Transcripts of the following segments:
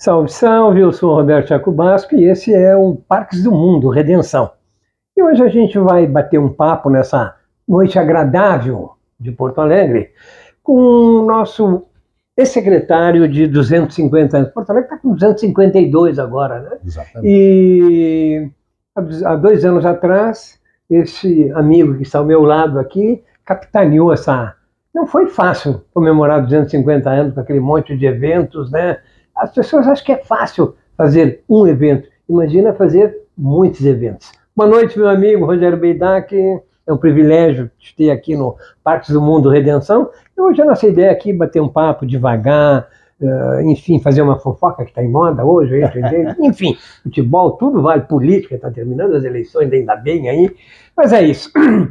Salve, salve, eu sou o Roberto Jacobasco e esse é o Parques do Mundo, Redenção. E hoje a gente vai bater um papo nessa noite agradável de Porto Alegre com o nosso ex-secretário de 250 anos. Porto Alegre está com 252 agora, né? Exatamente. E há 2 anos atrás, esse amigo que está ao meu lado aqui capitaneou essa... Não foi fácil comemorar 250 anos com aquele monte de eventos, né? As pessoas acham que é fácil fazer um evento. Imagina fazer muitos eventos. Boa noite, meu amigo Rogério Beidac. É um privilégio te ter aqui no Parques do Mundo Redenção. E hoje a nossa ideia aqui é bater um papo devagar, enfim, fazer uma fofoca que está em moda hoje, enfim, futebol, tudo vale, política, está terminando as eleições, ainda bem aí. Mas é isso.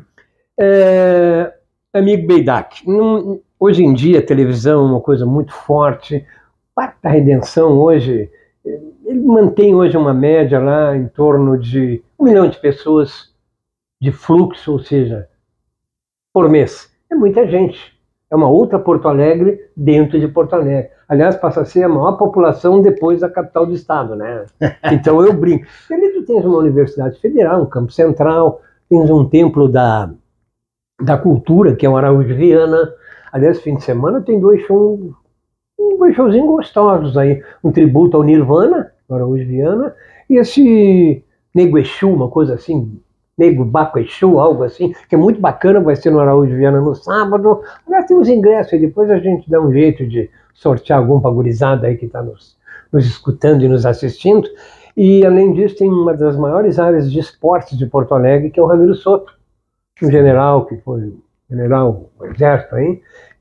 Amigo Beidac, hoje em dia a televisão é uma coisa muito forte. O Parque da Redenção hoje, ele mantém hoje uma média lá em torno de 1 milhão de pessoas de fluxo, ou seja, por mês. É muita gente. É uma outra Porto Alegre dentro de Porto Alegre. Aliás, passa a ser a maior população depois da capital do estado, né? Então eu brinco. E ali tu tens uma universidade federal, um campo central, tens um templo da cultura, que é o Araújo Viana. Aliás, fim de semana tem dois showzinhos gostosos aí. Um tributo ao Nirvana, no Araújo Viana, e esse Nego Exu, uma coisa assim, Nego Baco Exu, algo assim, que é muito bacana, vai ser no Araújo Viana no sábado. Aliás, tem os ingressos aí, depois a gente dá um jeito de sortear algum pra gurizada aí que está nos escutando e nos assistindo. E, além disso, tem uma das maiores áreas de esportes de Porto Alegre, que é o Ramiro Soto, um general que foi general do exército aí,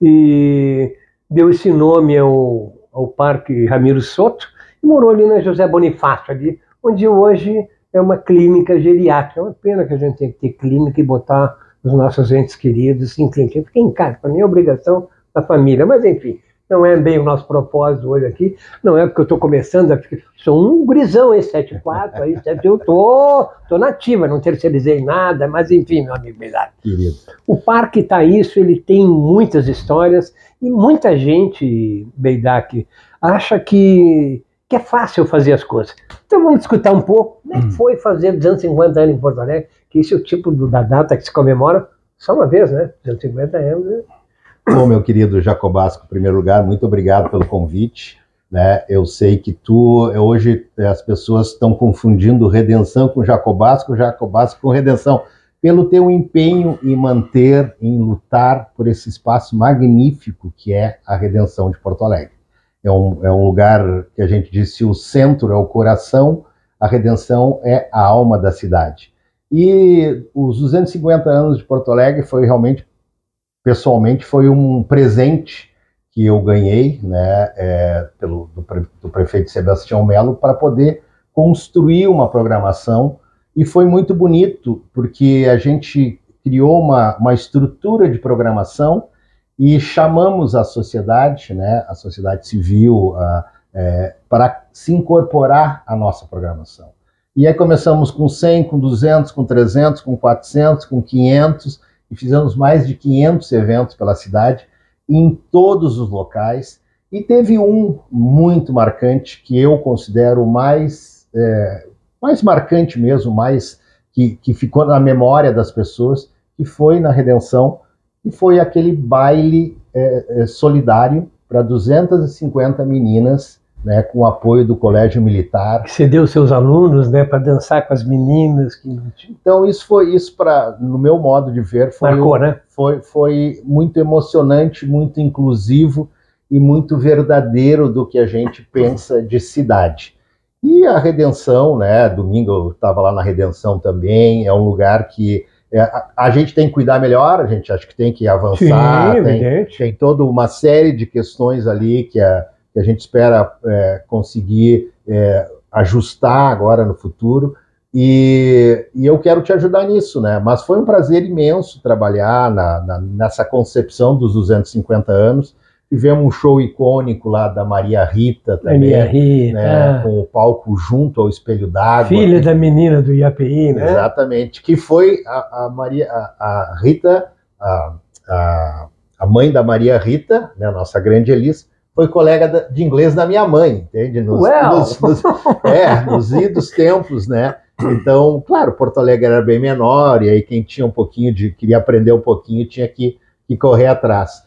e deu esse nome ao Parque Ramiro Soto, e morou ali na José Bonifácio, ali, onde hoje é uma clínica geriátrica. É uma pena que a gente tem que ter clínica e botar os nossos entes queridos em clínica. Fica em casa, para mim é obrigação da família, mas enfim, não é bem o nosso propósito hoje aqui, não é porque eu estou começando, sou um gurizão, esse 74, aí, eu tô nativa, não terceirizei nada, mas enfim, meu amigo Beidac. O parque tá isso, ele tem muitas histórias, e muita gente, Beidac, acha que é fácil fazer as coisas. Então vamos discutir um pouco como é que foi fazer 250 anos em Porto Alegre, que esse é o tipo da data que se comemora só uma vez, né? 250 anos, né? Bom, meu querido Jacobasco, em primeiro lugar, muito obrigado pelo convite, né? Eu sei que hoje as pessoas estão confundindo Redenção com Jacobasco, Jacobasco com Redenção, pelo teu empenho em manter, em lutar por esse espaço magnífico que é a Redenção de Porto Alegre. É um lugar que a gente diz, se o centro é o coração, a Redenção é a alma da cidade. E os 250 anos de Porto Alegre foi realmente, pessoalmente, foi um presente que eu ganhei, né, do prefeito Sebastião Melo, para poder construir uma programação, e foi muito bonito, porque a gente criou uma estrutura de programação e chamamos a sociedade, né, a sociedade civil, para se incorporar à nossa programação. E aí começamos com 100, com 200, com 300, com 400, com 500, e fizemos mais de 500 eventos pela cidade, em todos os locais, e teve um muito marcante, que eu considero mais marcante mesmo, que ficou na memória das pessoas, que foi na Redenção, e foi aquele baile solidário para 250 meninas, né, com o apoio do Colégio Militar. Você deu seus alunos, né, para dançar com as meninas. Então isso no meu modo de ver, marcou, né? Foi muito emocionante, muito inclusivo e muito verdadeiro do que a gente pensa de cidade. E a Redenção, né, domingo eu estava lá na Redenção também, é um lugar que a gente tem que cuidar melhor, a gente acha que tem que avançar. Sim, tem toda uma série de questões ali que a gente espera conseguir ajustar agora no futuro, e eu quero te ajudar nisso, né? Mas foi um prazer imenso trabalhar nessa concepção dos 250 anos. Tivemos um show icônico lá da Maria Rita também, Maria Rita, né, com o palco junto ao Espelho d'Água. Filha da menina do IAPI, né? Exatamente, que foi a Rita, a mãe da Maria Rita, né, nossa grande Elis, foi colega de inglês da minha mãe, entende? Nos idos tempos, né? Então, claro, Porto Alegre era bem menor, e aí quem tinha um pouquinho queria aprender um pouquinho, tinha que correr atrás.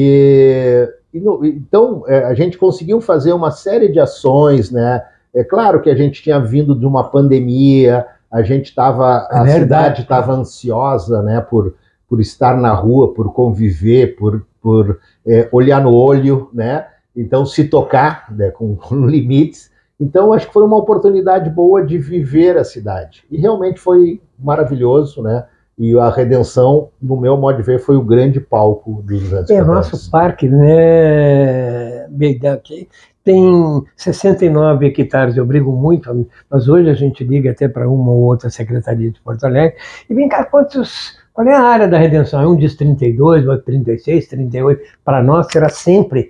Então, a gente conseguiu fazer uma série de ações, né? É claro que a gente tinha vindo de uma pandemia, a cidade estava ansiosa, né? Por estar na rua, por conviver, por olhar no olho, né? Então, se tocar, né, com limites. Então, acho que foi uma oportunidade boa de viver a cidade. E realmente foi maravilhoso, né? E a Redenção, no meu modo de ver, foi o grande palco dos anos. O nosso parque, né, que tem 69 hectares, eu brigo muito, mas hoje a gente liga até para uma ou outra secretaria de Porto Alegre, e vem cá, qual é a área da Redenção? Um diz 32, outro 36, 38, para nós será sempre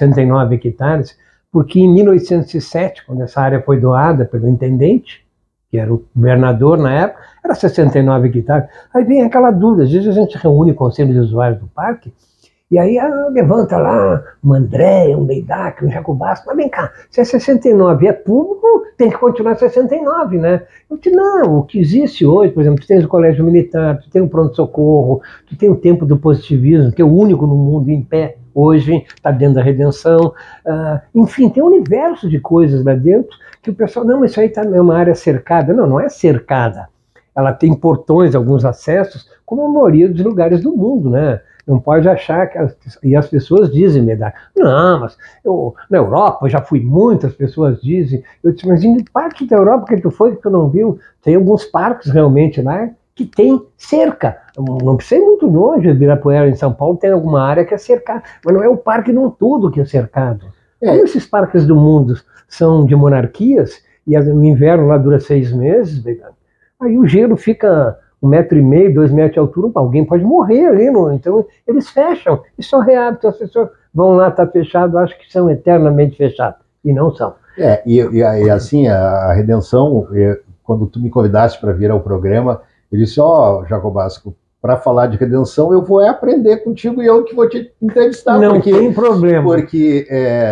69 hectares, porque em 1807, quando essa área foi doada pelo intendente, que era o governador na época, era 69 hectares. Aí vem aquela dúvida, às vezes a gente reúne o conselho de usuários do parque, e aí levanta lá um André, um Deidac, um Jacobasco, mas vem cá, se é 69 é público, tem que continuar 69, né? Eu disse, não, o que existe hoje, por exemplo, tu tens o colégio militar, tu tem o pronto-socorro, tu tem o tempo do positivismo, que é o único no mundo em pé hoje, está dentro da Redenção, enfim, tem um universo de coisas lá dentro, que o pessoal, não, isso aí é uma área cercada. Não, não é cercada. Ela tem portões, alguns acessos, como a maioria dos lugares do mundo, né? Não pode achar que... E as pessoas dizem, não, mas na Europa, eu já fui muito, as pessoas dizem. Eu disse, mas em parte da Europa que tu foi, que tu não viu, tem alguns parques realmente lá que tem cerca. Não precisa ir muito longe, Ibirapuera, em São Paulo, tem alguma área que é cercada, mas não é o parque não todo que é cercado. Como esses parques do mundo são de monarquias, e o inverno lá dura 6 meses, aí o gelo fica 1,5 metro, 2 metros de altura, alguém pode morrer ali, então eles fecham, e só reabrem, então as pessoas vão lá, está fechado, acham que são eternamente fechados, e não são. E assim, a Redenção, quando tu me convidaste para vir ao programa, eu disse, Jacobasco, para falar de Redenção, eu vou aprender contigo e eu que vou te entrevistar. Não tem problema. Porque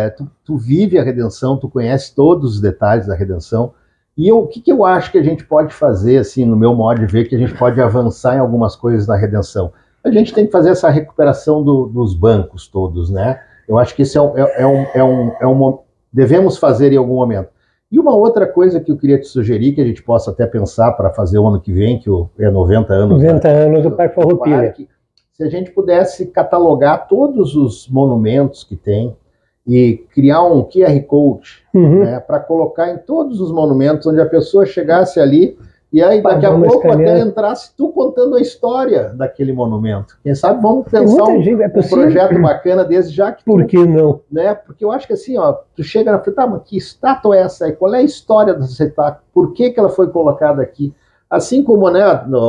tu vive a Redenção, tu conhece todos os detalhes da Redenção. E o que eu acho que a gente pode fazer, assim, no meu modo de ver, que a gente pode avançar em algumas coisas na Redenção? A gente tem que fazer essa recuperação dos bancos todos, né? Eu acho que isso devemos fazer em algum momento. E uma outra coisa que eu queria te sugerir, que a gente possa até pensar para fazer o ano que vem, que é 90 anos... 90 anos do Parque Farroupilha. Se a gente pudesse catalogar todos os monumentos que tem e criar um QR Code, né, para colocar em todos os monumentos, onde a pessoa chegasse ali e aí daqui a pouco até entrasse tu contando a história daquele monumento. Quem sabe vamos pensar um projeto bacana desse, já que... Por que não? Né? Porque eu acho que assim, tu chega na frente, mas que estátua é essa aí? Qual é a história dessa estátua? Por que ela foi colocada aqui? Assim como, né,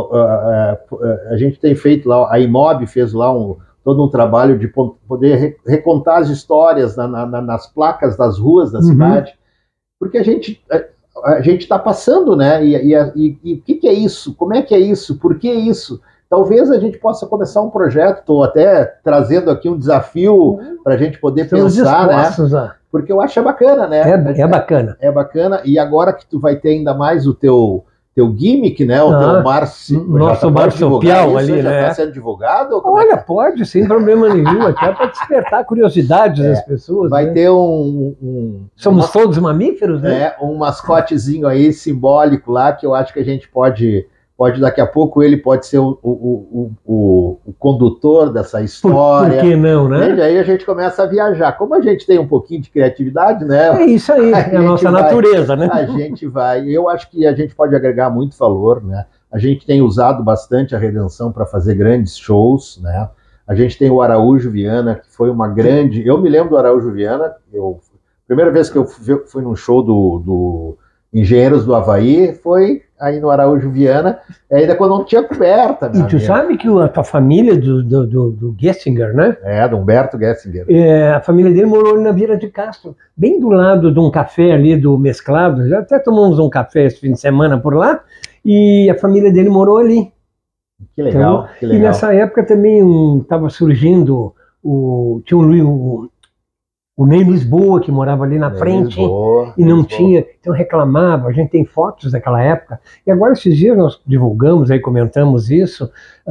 a gente tem feito lá, a Imob fez lá todo um trabalho de poder recontar as histórias nas placas das ruas da cidade, porque a gente está passando, né? E o que é isso? Como é que é isso? Por que isso? Talvez a gente possa começar um projeto, estou até trazendo aqui um desafio para a gente poder pensar, né? Porque eu acho bacana, né? É bacana. É bacana, e agora que tu vai ter ainda mais o teu gimmick, né? O teu nosso marsupial ali, já né? está sendo divulgado? Olha, pode, sem problema nenhum, até para despertar a curiosidade das pessoas. Vai ter Somos todos mamíferos, né? Um mascotezinho aí simbólico lá, que eu acho que a gente pode daqui a pouco ele pode ser o condutor dessa história. Por que não, né? E aí a gente começa a viajar. Como a gente tem um pouquinho de criatividade, né? É isso aí, é a nossa natureza, né? A gente vai. Eu acho que a gente pode agregar muito valor, né? A gente tem usado bastante a Redenção para fazer grandes shows, né? A gente tem o Araújo Viana, que foi uma grande... Eu me lembro do Araújo Viana, primeira vez que eu fui num show do Engenheiros do Havaí foi aí no Araújo Viana, ainda quando não tinha coberta. E tu sabe que a tua família do Gessinger, né? Do Humberto Gessinger. A família dele morou ali na Vila de Castro, bem do lado de um café ali do Mesclado. Já até tomamos um café esse fim de semana por lá, e a família dele morou ali. Que legal, então, que legal. E nessa época também estava surgindo, tinha O Ney Lisboa, que morava ali na frente, e não tinha, então reclamava. A gente tem fotos daquela época. E agora, esses dias, nós divulgamos, aí comentamos isso.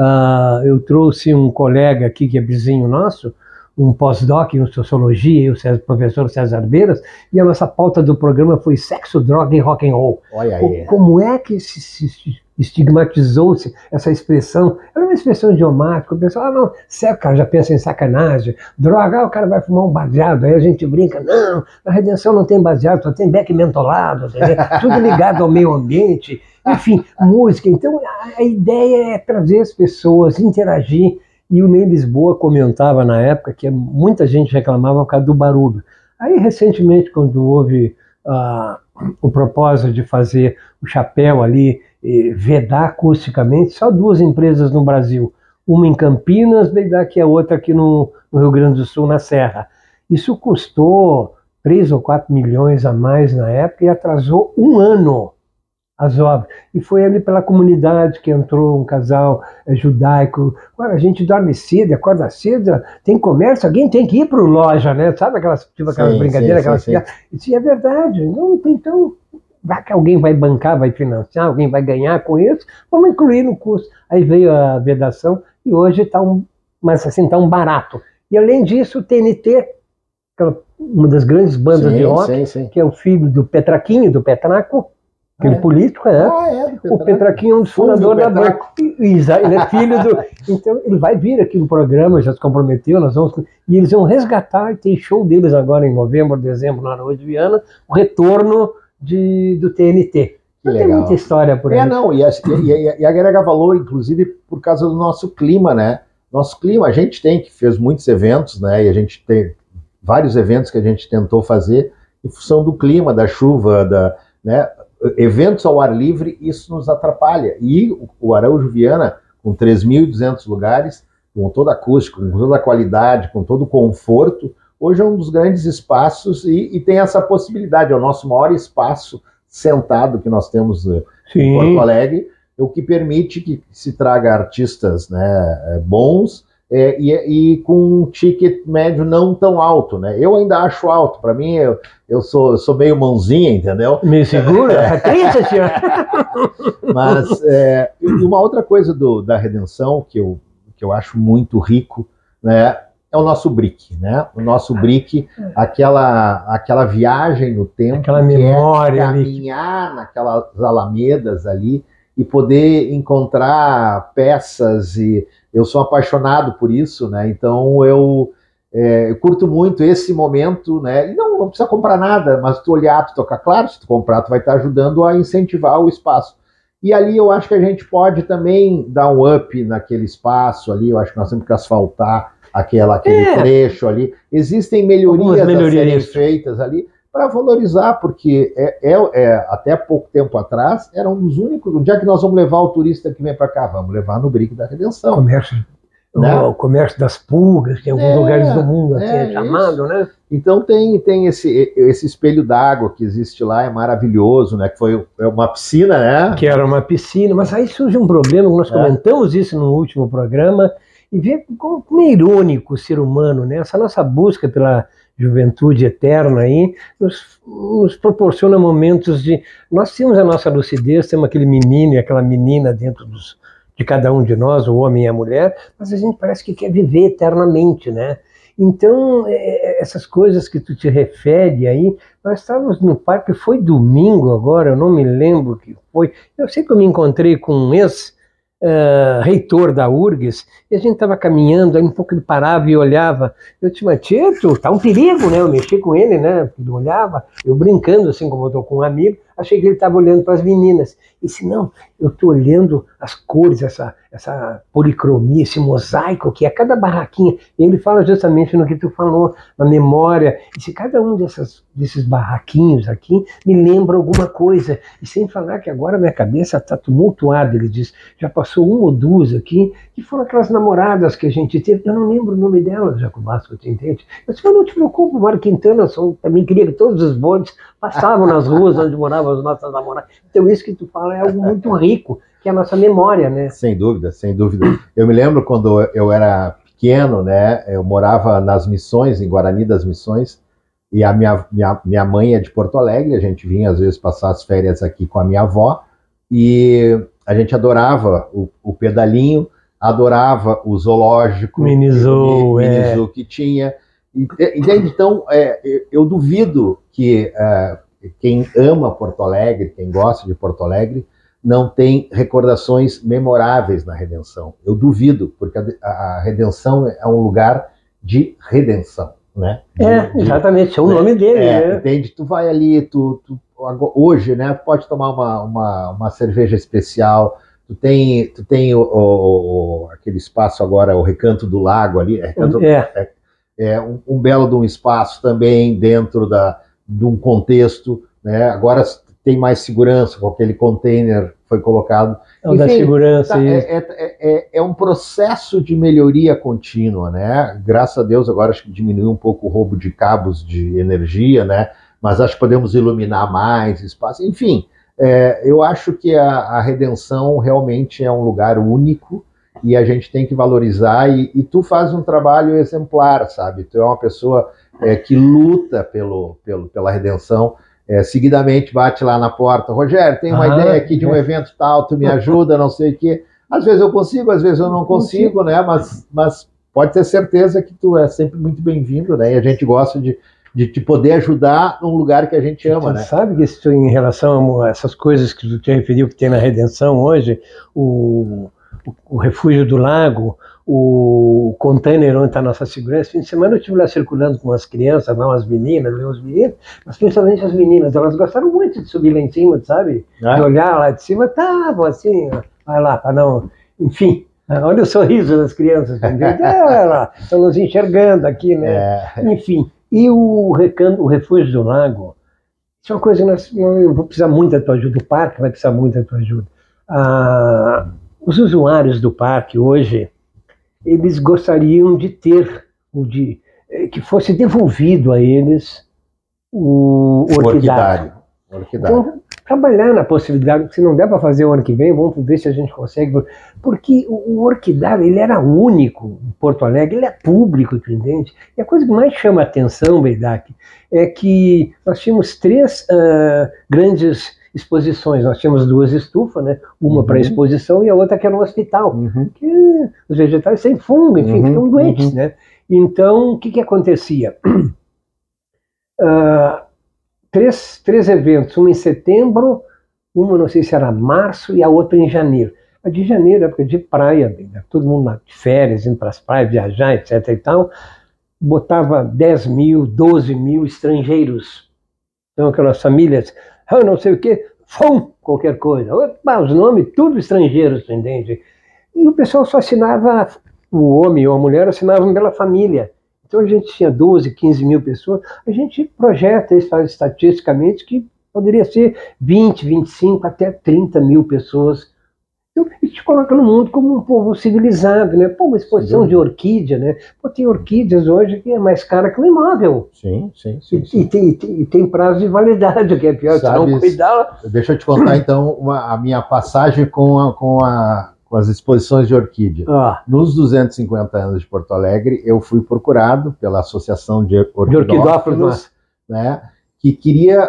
Eu trouxe um colega aqui, que é vizinho nosso, um pós-doc em sociologia, o professor César Beiras, e a nossa pauta do programa foi sexo, droga e rock and roll. Olha aí. Como é que se estigmatizou-se essa expressão? Era uma expressão idiomática. O pessoal, não, o cara já pensa em sacanagem, droga, o cara vai fumar um baseado, aí a gente brinca, não, na Redenção não tem baseado, só tem beck mentolado, tudo ligado ao meio ambiente, enfim, música. Então, a ideia é trazer as pessoas, interagir. E o Ney Lisboa comentava na época que muita gente reclamava por causa do barulho. Aí, recentemente, quando houve o propósito de fazer o chapéu ali, vedar acusticamente, só 2 empresas no Brasil. Uma em Campinas, bem daqui a outra aqui no Rio Grande do Sul, na Serra. Isso custou 3 ou 4 milhões a mais na época e atrasou 1 ano as obras. E foi ali pela comunidade que entrou um casal judaico. Agora, a gente dorme cedo, acorda cedo, tem comércio, alguém tem que ir para a loja, né? Sabe aquelas brincadeiras, aquelas piadas? E é verdade, não tem tão... Vai que alguém vai bancar, vai financiar, alguém vai ganhar com isso, vamos incluir no custo. Aí veio a vedação e hoje está mas assim, tá um barato. E além disso, o TNT, uma das grandes bandas de rock, que é o filho do Petraquinho, do Petraco, aquele político, o Petraquinho é um dos fundadores da banda. Ele é filho do... Então, ele vai vir aqui no programa, já se comprometeu, e eles vão resgatar, e tem show deles agora em novembro, dezembro, na Araújo de Viana, o retorno do TNT. Não tem muita história por aí. Não, e agrega valor, inclusive, por causa do nosso clima, né? Nosso clima, a gente que fez muitos eventos, né? E a gente tem vários eventos que a gente tentou fazer em função do clima, da chuva, né? Eventos ao ar livre, isso nos atrapalha. E o Araújo Viana, com 3.200 lugares, com toda a acústica, com toda a qualidade, com todo o conforto, hoje é um dos grandes espaços e tem essa possibilidade, é o nosso maior espaço sentado que nós temos em Porto Alegre, o que permite que se traga artistas, né, bons e com um ticket médio não tão alto, né? Eu ainda acho alto, para mim eu sou meio mãozinha, entendeu? Me segura? Mas uma outra coisa da Redenção que eu acho muito rico, né, é o nosso brick, né? O nosso brick, aquela viagem no tempo, aquela memória, caminhar naquelas alamedas ali e poder encontrar peças, e eu sou apaixonado por isso, né? Então eu curto muito esse momento, né? E não precisa comprar nada, mas tu olhar, tu tocar, claro, se tu comprar, tu vai estar ajudando a incentivar o espaço. E ali eu acho que a gente pode também dar um up naquele espaço ali, eu acho que nós temos que asfaltar aquele trecho ali. Existem melhorias a serem feitas ali para valorizar, porque até pouco tempo atrás era um dos únicos. Onde é que nós vamos levar o turista que vem para cá? Vamos levar no Brick da Redenção. O comércio das pulgas, que em alguns lugares do mundo assim é chamado, né? Então tem esse espelho d'água que existe lá, é maravilhoso, né? Que foi uma piscina, né? Que era uma piscina, mas aí surge um problema, nós comentamos isso no último programa, e ver como é irônico o ser humano, né? Essa nossa busca pela juventude eterna aí nos proporciona momentos de... Nós temos a nossa lucidez, temos aquele menino e aquela menina dentro de cada um de nós, o homem e a mulher, mas a gente parece que quer viver eternamente, né? Então, essas coisas que tu te refere aí, nós estávamos no parque, foi domingo agora, eu não me lembro o que foi, eu sei que eu me encontrei com um reitor da URGS, e a gente estava caminhando, aí um pouco ele parava e olhava, eu disse, mas Tito, tá um perigo, né? Eu mexi com ele, né? Ele olhava, eu brincando assim como eu estou com um amigo, achei que ele estava olhando para as meninas, e disse, não, eu estou olhando as cores, essa policromia, esse mosaico que é cada barraquinha, e ele fala justamente no que tu falou, na memória, e se cada um desses barraquinhos aqui me lembra alguma coisa, e sem falar que agora minha cabeça está tumultuada, ele diz, já passou 1 ou 2 aqui, que foram aquelas namoradas que a gente teve, eu não lembro o nome delas, Jacobasco, você entende? Eu disse, mas não te preocupe, Mário Quintana, também queria que todos os bondes passavam nas ruas onde moravam as nossas namoradas, então isso que tu fala é algo muito rico, que é a nossa memória, né? Sem dúvida, sem dúvida. Eu me lembro quando eu era pequeno, né? Eu morava nas Missões, em Guarani das Missões, E a minha mãe é de Porto Alegre, a gente vinha às vezes passar as férias aqui com a minha avó, e a gente adorava o pedalinho, adorava o zoológico, Minizoo, Minizoo que tinha. Entende? Então, eu duvido que quem ama Porto Alegre, quem gosta de Porto Alegre, não tem recordações memoráveis na Redenção. Eu duvido, porque a Redenção é um lugar de redenção, né? Exatamente, é o nome dele, né? Entende? Tu vai ali, hoje, né? Tu pode tomar uma cerveja especial. Tu tem aquele espaço agora, o Recanto do Lago ali. Um belo de um espaço também dentro de um contexto, né? Agora tem mais segurança, com aquele container foi colocado. Enfim, da segurança. É um processo de melhoria contínua, né? Graças a Deus agora acho que diminuiu um pouco o roubo de cabos de energia, né? Mas acho que podemos iluminar mais espaço. Enfim, eu acho que a Redenção realmente é um lugar único e a gente tem que valorizar, e tu faz um trabalho exemplar, sabe? Tu é uma pessoa que luta pela Redenção. Seguidamente bate lá na porta, Rogério, tem uma ideia aqui de um evento tal, tu me ajuda, não sei o quê. Às vezes eu consigo, às vezes eu não consigo, né? Mas pode ter certeza que tu é sempre muito bem-vindo, né? E a gente gosta de te poder ajudar num lugar que a gente ama, né? Sabe que isso, em relação a essas coisas que tu te referiu que tem na Redenção hoje, o Refúgio do Lago, o container onde está a nossa segurança. Fim de semana eu estive lá circulando com as crianças, não as meninas, os meninos, mas principalmente as meninas. Elas gostaram muito de subir lá em cima, sabe? De olhar lá de cima, estavam assim, vai lá, para não... Enfim, olha o sorriso das crianças, olha lá, estão nos enxergando aqui, né? Enfim, e o Refúgio do Lago, isso é uma coisa que eu vou precisar muito da tua ajuda, o parque vai precisar muito da tua ajuda. Os usuários do parque hoje, eles gostariam de ter, que fosse devolvido a eles o orquidário. Então, trabalhar na possibilidade, se não der para fazer o ano que vem, vamos ver se a gente consegue, porque o orquidário, ele era único em Porto Alegre, ele é público, entende? E a coisa que mais chama a atenção, Beidac, é que nós tínhamos 3 grandes exposições. Nós tínhamos 2 estufas, né? Uma para exposição e a outra que era no hospital. Que os vegetais sem fungo, enfim, ficam doentes, né? Então, o que acontecia? 3 eventos, um em setembro, uma não sei se era março e a outra em janeiro. A de janeiro, época de praia, todo mundo de férias, indo para as praias, viajar, etc. e tal, botava 10 mil, 12 mil estrangeiros. Então, aquelas famílias, não sei o quê, qualquer coisa. Os nomes, tudo estrangeiros, entende? E o pessoal só assinava, o homem ou a mulher assinavam pela família. Então a gente tinha 12, 15 mil pessoas. A gente projeta isso estatisticamente que poderia ser 20, 25, até 30 mil pessoas. Então, a gente coloca no mundo como um povo civilizado, né? Uma exposição de orquídea, né? Tem orquídeas hoje que é mais cara que um imóvel. Sim. E tem prazo de validade, que é pior, se não cuidar. Deixa eu te contar, então, a minha passagem com as exposições de orquídea. Nos 250 anos de Porto Alegre, eu fui procurado pela Associação de Orquidófilos, né? Que queria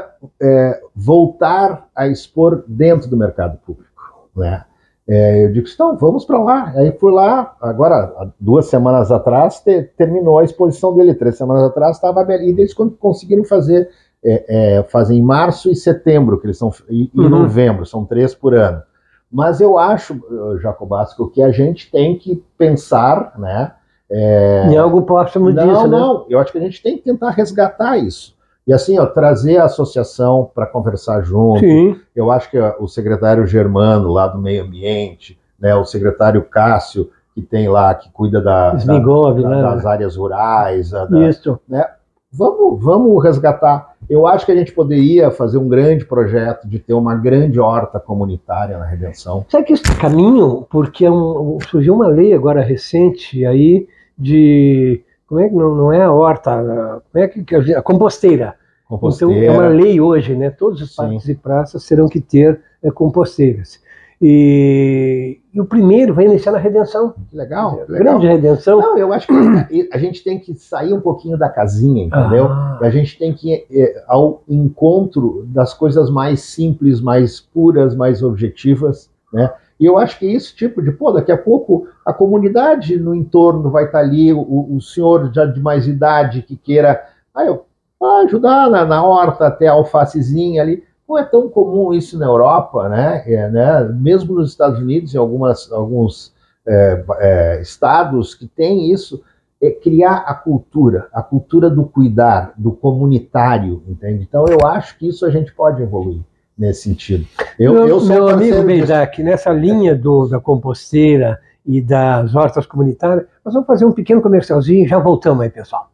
voltar a expor dentro do mercado público, né? Eu disse, então, vamos para lá. Aí fui lá, agora, 2 semanas atrás, terminou a exposição dele, 3 semanas atrás estava aberto. E eles conseguiram fazer em março e setembro, que eles são, e novembro, são 3 por ano. Mas eu acho, Jacobasco, que a gente tem que pensar, né? Em algo próximo disso, né? Não, eu acho que a gente tem que tentar resgatar isso. E assim, trazer a associação para conversar junto. Sim. Eu acho que o secretário Germano, lá do Meio Ambiente, né, o secretário Cássio, que tem lá, que cuida das áreas rurais. Isso. Né, vamos resgatar. Eu acho que a gente poderia fazer um grande projeto de ter uma grande horta comunitária na Redenção. Sabe que isso é caminho? Porque surgiu uma lei agora recente aí de... Como é que não é a horta? Como é que a composteira? Então é uma lei hoje, né? Todos os parques e praças terão que ter composteiras. E o primeiro vai iniciar na redenção. Legal, legal. Grande redenção. Não, eu acho que a gente tem que sair um pouquinho da casinha, entendeu? A gente tem que ir ao encontro das coisas mais simples, mais puras, mais objetivas, né? E eu acho que esse tipo de, daqui a pouco a comunidade no entorno vai estar ali, o senhor já de mais idade que queira ajudar na horta, até a alfacezinha ali. Não é tão comum isso na Europa, né? Mesmo nos Estados Unidos, em alguns estados que tem isso, criar a cultura do cuidar, do comunitário, entende? Então eu acho que isso a gente pode evoluir nesse sentido. Eu sou meu amigo Beidac, nessa linha da composteira e das hortas comunitárias, nós vamos fazer um pequeno comercialzinho e já voltamos aí, pessoal.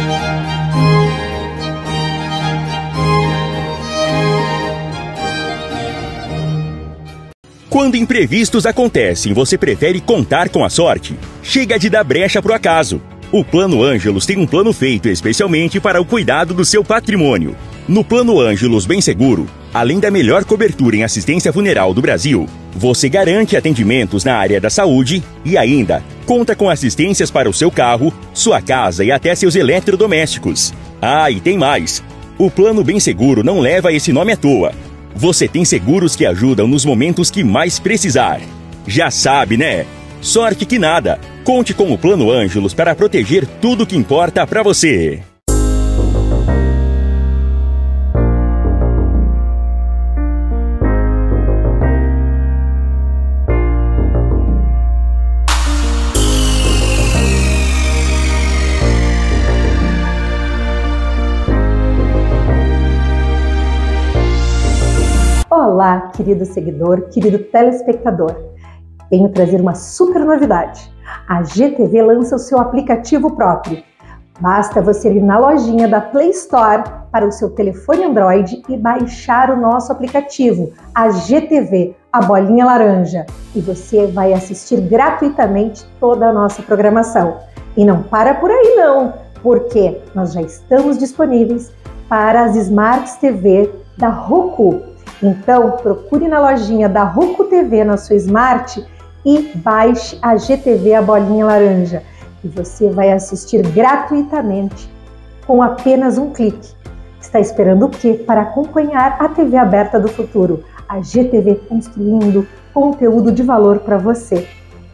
Quando imprevistos acontecem, você prefere contar com a sorte? Chega de dar brecha pro acaso. O Plano Ângelos tem um plano feito especialmente para o cuidado do seu patrimônio. No Plano Ângelos Bem Seguro, além da melhor cobertura em assistência funeral do Brasil, você garante atendimentos na área da saúde e ainda conta com assistências para o seu carro, sua casa e até seus eletrodomésticos. Ah, e tem mais! O Plano Bem Seguro não leva esse nome à toa. Você tem seguros que ajudam nos momentos que mais precisar. Já sabe, né? Sorte que nada! Conte com o Plano Ângelos para proteger tudo que importa para você. Olá, querido seguidor, querido telespectador. Venho trazer uma super novidade. A GTV lança o seu aplicativo próprio. Basta você ir na lojinha da Play Store para o seu telefone Android e baixar o nosso aplicativo, a GTV, a bolinha laranja. E você vai assistir gratuitamente toda a nossa programação. E não para por aí não, porque nós já estamos disponíveis para as Smart TV da Roku. Então, procure na lojinha da Roku TV na sua Smart e baixe a GTV, a bolinha laranja. E você vai assistir gratuitamente com apenas um clique. Está esperando o quê para acompanhar a TV aberta do futuro? A GTV construindo conteúdo de valor para você.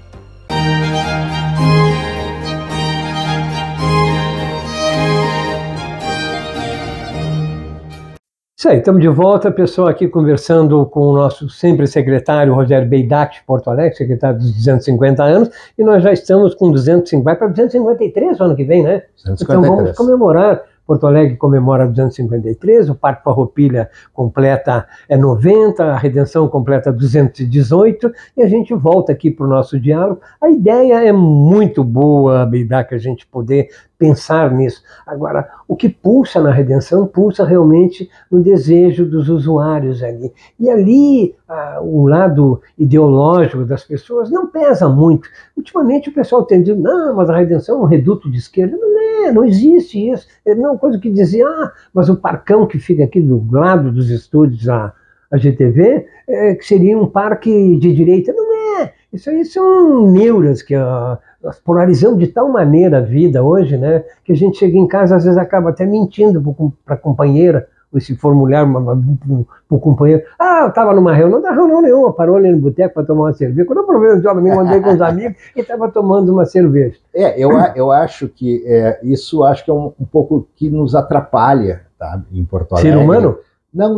Isso aí, estamos de volta, pessoal, aqui conversando com o nosso sempre secretário Rogério Beidac de Porto Alegre, secretário dos 250 anos, e nós já estamos com 250, vai para 253 no ano que vem, né? 253. Então vamos comemorar. Porto Alegre comemora 253, o Parque Farroupilha completa 90, a Redenção completa 218, e a gente volta aqui para o nosso diálogo. A ideia é muito boa, Beidac, a gente poder pensar nisso. Agora, o que pulsa na Redenção, pulsa realmente no desejo dos usuários ali. E ali, o lado ideológico das pessoas não pesa muito. Ultimamente o pessoal tem dito, não, mas a Redenção é um reduto de esquerda. Não existe isso. É a mesma coisa que dizer, mas o parcão que fica aqui do lado dos estúdios, a GTV, que seria um parque de direita. Não é. Isso aí são neuras que nós polarizamos de tal maneira a vida hoje, né, que a gente chega em casa, às vezes acaba até mentindo para a companheira, ou se for mulher, para o companheiro. Eu estava numa reunião, não reunião nenhuma, parou ali no boteco para tomar uma cerveja. Quando eu provei um domingo, andei com os amigos e estava tomando uma cerveja. Eu acho que isso acho que é um pouco que nos atrapalha, tá, em Porto Alegre. Ser humano? Não,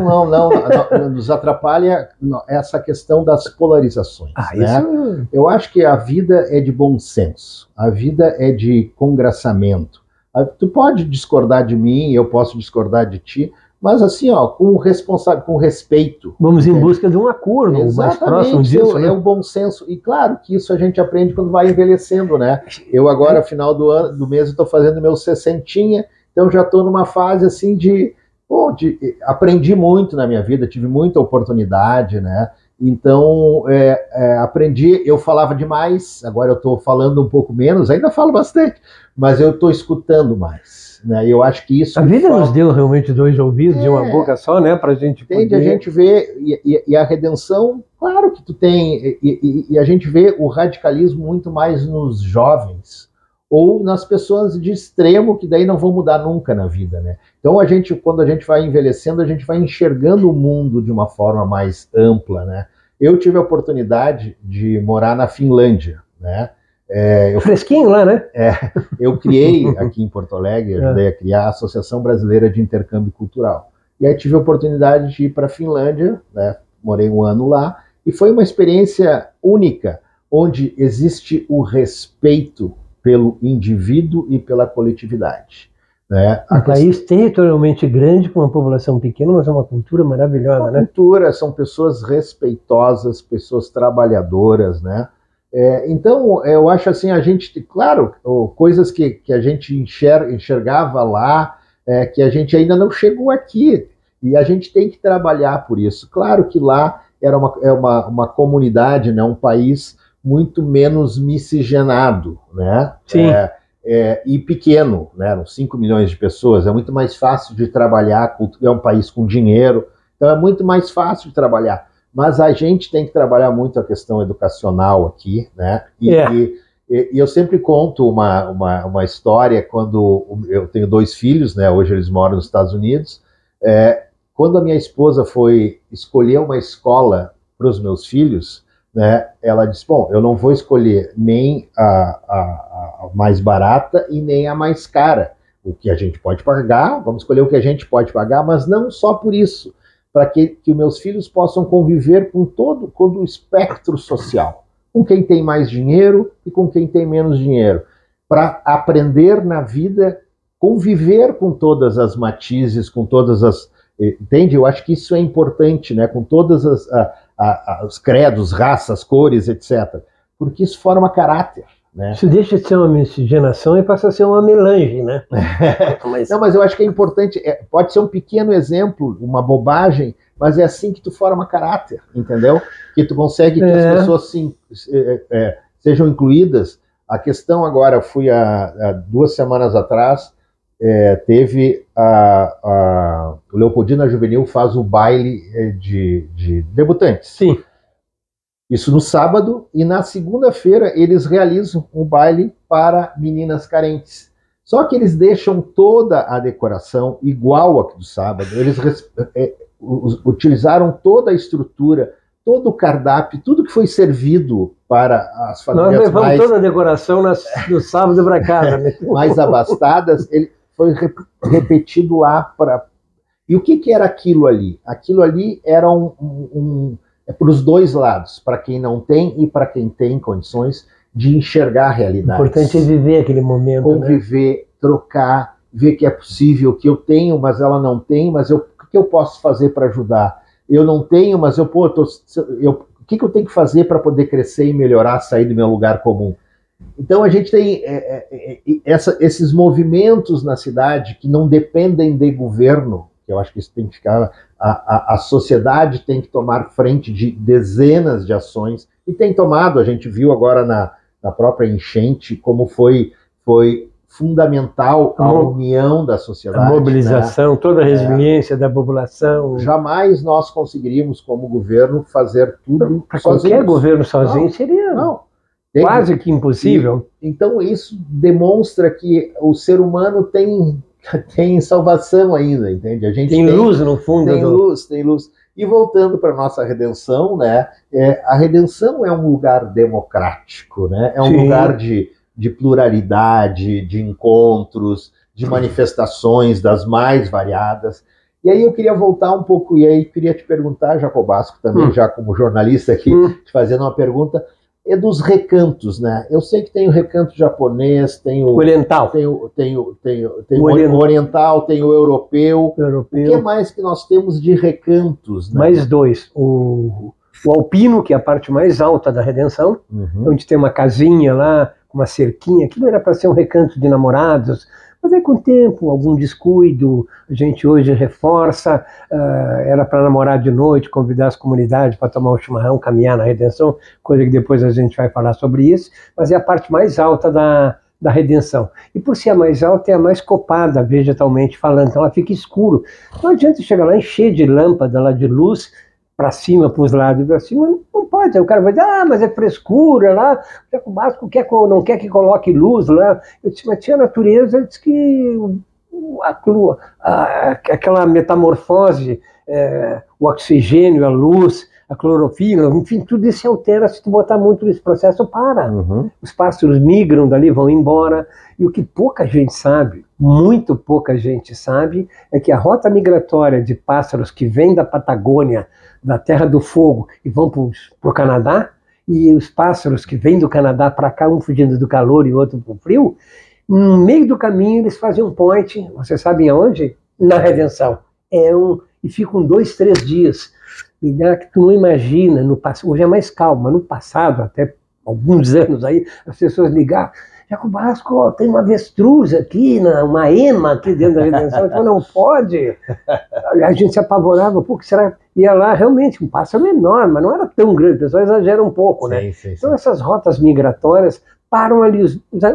nos atrapalha essa questão das polarizações. Né? Isso... Eu acho que a vida é de bom senso, a vida é de congraçamento. Tu pode discordar de mim, eu posso discordar de ti, mas assim, com respeito. Vamos em busca de um acordo mais próximo disso, né? É o bom senso. E claro que isso a gente aprende quando vai envelhecendo, né? Eu agora, final do mês, estou fazendo meu 60, então já estou numa fase assim aprendi muito na minha vida, tive muita oportunidade, né? Então, aprendi, eu falava demais, agora eu estou falando um pouco menos, ainda falo bastante, mas eu estou escutando mais. né? E eu acho que isso... A vida nos deu realmente dois ouvidos e uma boca só, né? Pra gente poder... Entende? A gente vê, e a redenção, claro que tu tem, e a gente vê o radicalismo muito mais nos jovens, ou nas pessoas de extremo, que daí não vão mudar nunca na vida, né? Então, quando a gente vai envelhecendo, a gente vai enxergando o mundo de uma forma mais ampla, né? Eu tive a oportunidade de morar na Finlândia, né? Fresquinho lá, né? Eu criei aqui em Porto Alegre, ajudei a criar a Associação Brasileira de Intercâmbio Cultural. E aí tive a oportunidade de ir para a Finlândia, né? Morei um ano lá, e foi uma experiência única, onde existe o respeito pelo indivíduo e pela coletividade. Né? Um país territorialmente grande, com uma população pequena, mas é uma cultura maravilhosa, né? Cultura, são pessoas respeitosas, pessoas trabalhadoras, né? Então, eu acho assim, a gente, claro, coisas que a gente enxergava lá, que a gente ainda não chegou aqui, e a gente tem que trabalhar por isso. Claro que lá era uma comunidade, né? Um país muito menos miscigenado, né? Sim. E pequeno, né? Eram 5 milhões de pessoas, é muito mais fácil de trabalhar, é um país com dinheiro, então é muito mais fácil de trabalhar. Mas a gente tem que trabalhar muito a questão educacional aqui, né? E eu sempre conto uma história, quando eu tenho 2 filhos, né? Hoje eles moram nos Estados Unidos. Quando a minha esposa foi escolher uma escola para os meus filhos, né, ela disse, bom, eu não vou escolher nem a mais barata e nem a mais cara. O que a gente pode pagar, vamos escolher o que a gente pode pagar, mas não só por isso, para que os meus filhos possam conviver com todo o espectro social, com quem tem mais dinheiro e com quem tem menos dinheiro, para aprender na vida, conviver com todas as matizes, com todas as... Entende? Eu acho que isso é importante, né? Com todas os credos, raças, cores, etc. Porque isso forma caráter, né? Isso deixa de ser uma miscigenação e passa a ser uma melange, né? Não, mas eu acho que é importante, pode ser um pequeno exemplo, uma bobagem, mas é assim que tu forma caráter, entendeu? Que tu consegue que as pessoas sejam incluídas. A questão agora, eu fui há 2 semanas atrás, teve o Leopoldina Juvenil faz o baile de debutantes. Sim. Isso no sábado, e na segunda-feira eles realizam o baile para meninas carentes. Só que eles deixam toda a decoração igual a do sábado, eles utilizaram toda a estrutura, todo o cardápio, tudo que foi servido para as famílias. Nós levamos toda a decoração no sábado para casa. Né? Mais abastadas, ele foi repetido lá para... E o que era aquilo ali? Aquilo ali era para os dois lados, para quem não tem e para quem tem condições de enxergar a realidade. O importante é viver aquele momento. Conviver, né? Trocar, ver que é possível, que eu tenho, mas ela não tem, mas o que eu posso fazer para ajudar? Eu não tenho, mas o que eu tenho que fazer para poder crescer e melhorar, sair do meu lugar comum? Então a gente tem esses movimentos na cidade que não dependem de governo, que eu acho que isso tem que ficar... A sociedade tem que tomar frente de dezenas de ações, e tem tomado, a gente viu agora na própria enchente, como foi fundamental a união da sociedade. A mobilização, né? Toda a resiliência da população. Jamais nós conseguiríamos, como governo, fazer tudo sozinhos. Qualquer governo sozinho seria quase que impossível. Então isso demonstra que o ser humano tem salvação ainda, entende? A gente tem luz no fundo. Tem luz. E voltando para a nossa redenção, né? A redenção é um lugar democrático, né? É um lugar de pluralidade, de encontros, de manifestações das mais variadas. E aí eu queria voltar um pouco, e aí queria te perguntar, Jacobasco, também, já como jornalista aqui, te fazendo uma pergunta, dos recantos, né? Eu sei que tem o recanto japonês, tem o oriental, tem o oriental, tem o europeu. O que mais que nós temos de recantos? Né? Mais 2. O alpino, que é a parte mais alta da redenção, onde tem uma casinha lá, uma cerquinha. Aquilo era para ser um recanto de namorados, mas aí com o tempo, algum descuido, a gente hoje reforça, era para namorar de noite, convidar as comunidades para tomar um chimarrão, caminhar na redenção, coisa que depois a gente vai falar sobre isso, mas é a parte mais alta da da Redenção. E por ser a mais alta, é a mais copada vegetalmente falando, então ela fica escuro. Não adianta chegar lá, encher de lâmpada lá de luz, para cima, para os lados e para cima, não pode. Aí o cara vai dizer, mas é frescura lá, o Jacobasco não quer que coloque luz lá. Eu disse, mas tinha a natureza, diz que aquela metamorfose, o oxigênio, a luz, a clorofila, enfim, tudo isso se altera se tu botar muito nesse processo, para. Os pássaros migram dali, vão embora, e o que pouca gente sabe, muito pouca gente sabe, é que a rota migratória de pássaros que vem da Patagônia, da Terra do Fogo, e vão para o Canadá, e os pássaros que vêm do Canadá para cá, um fugindo do calor e outro para o frio, no meio do caminho eles fazem um point, vocês sabem aonde? Na Redenção. E ficam 2, 3 dias. E que tu não imagina, hoje é mais calmo, mas no passado, até alguns anos aí, as pessoas ligavam, Jacobasco, tem uma avestruz aqui, uma ema aqui dentro da Redenção, então não pode. A gente se apavorava, pô, que será? Ia lá, realmente, um pássaro enorme, mas não era tão grande, o pessoal exagera um pouco, né? Sim. Então essas rotas migratórias param ali,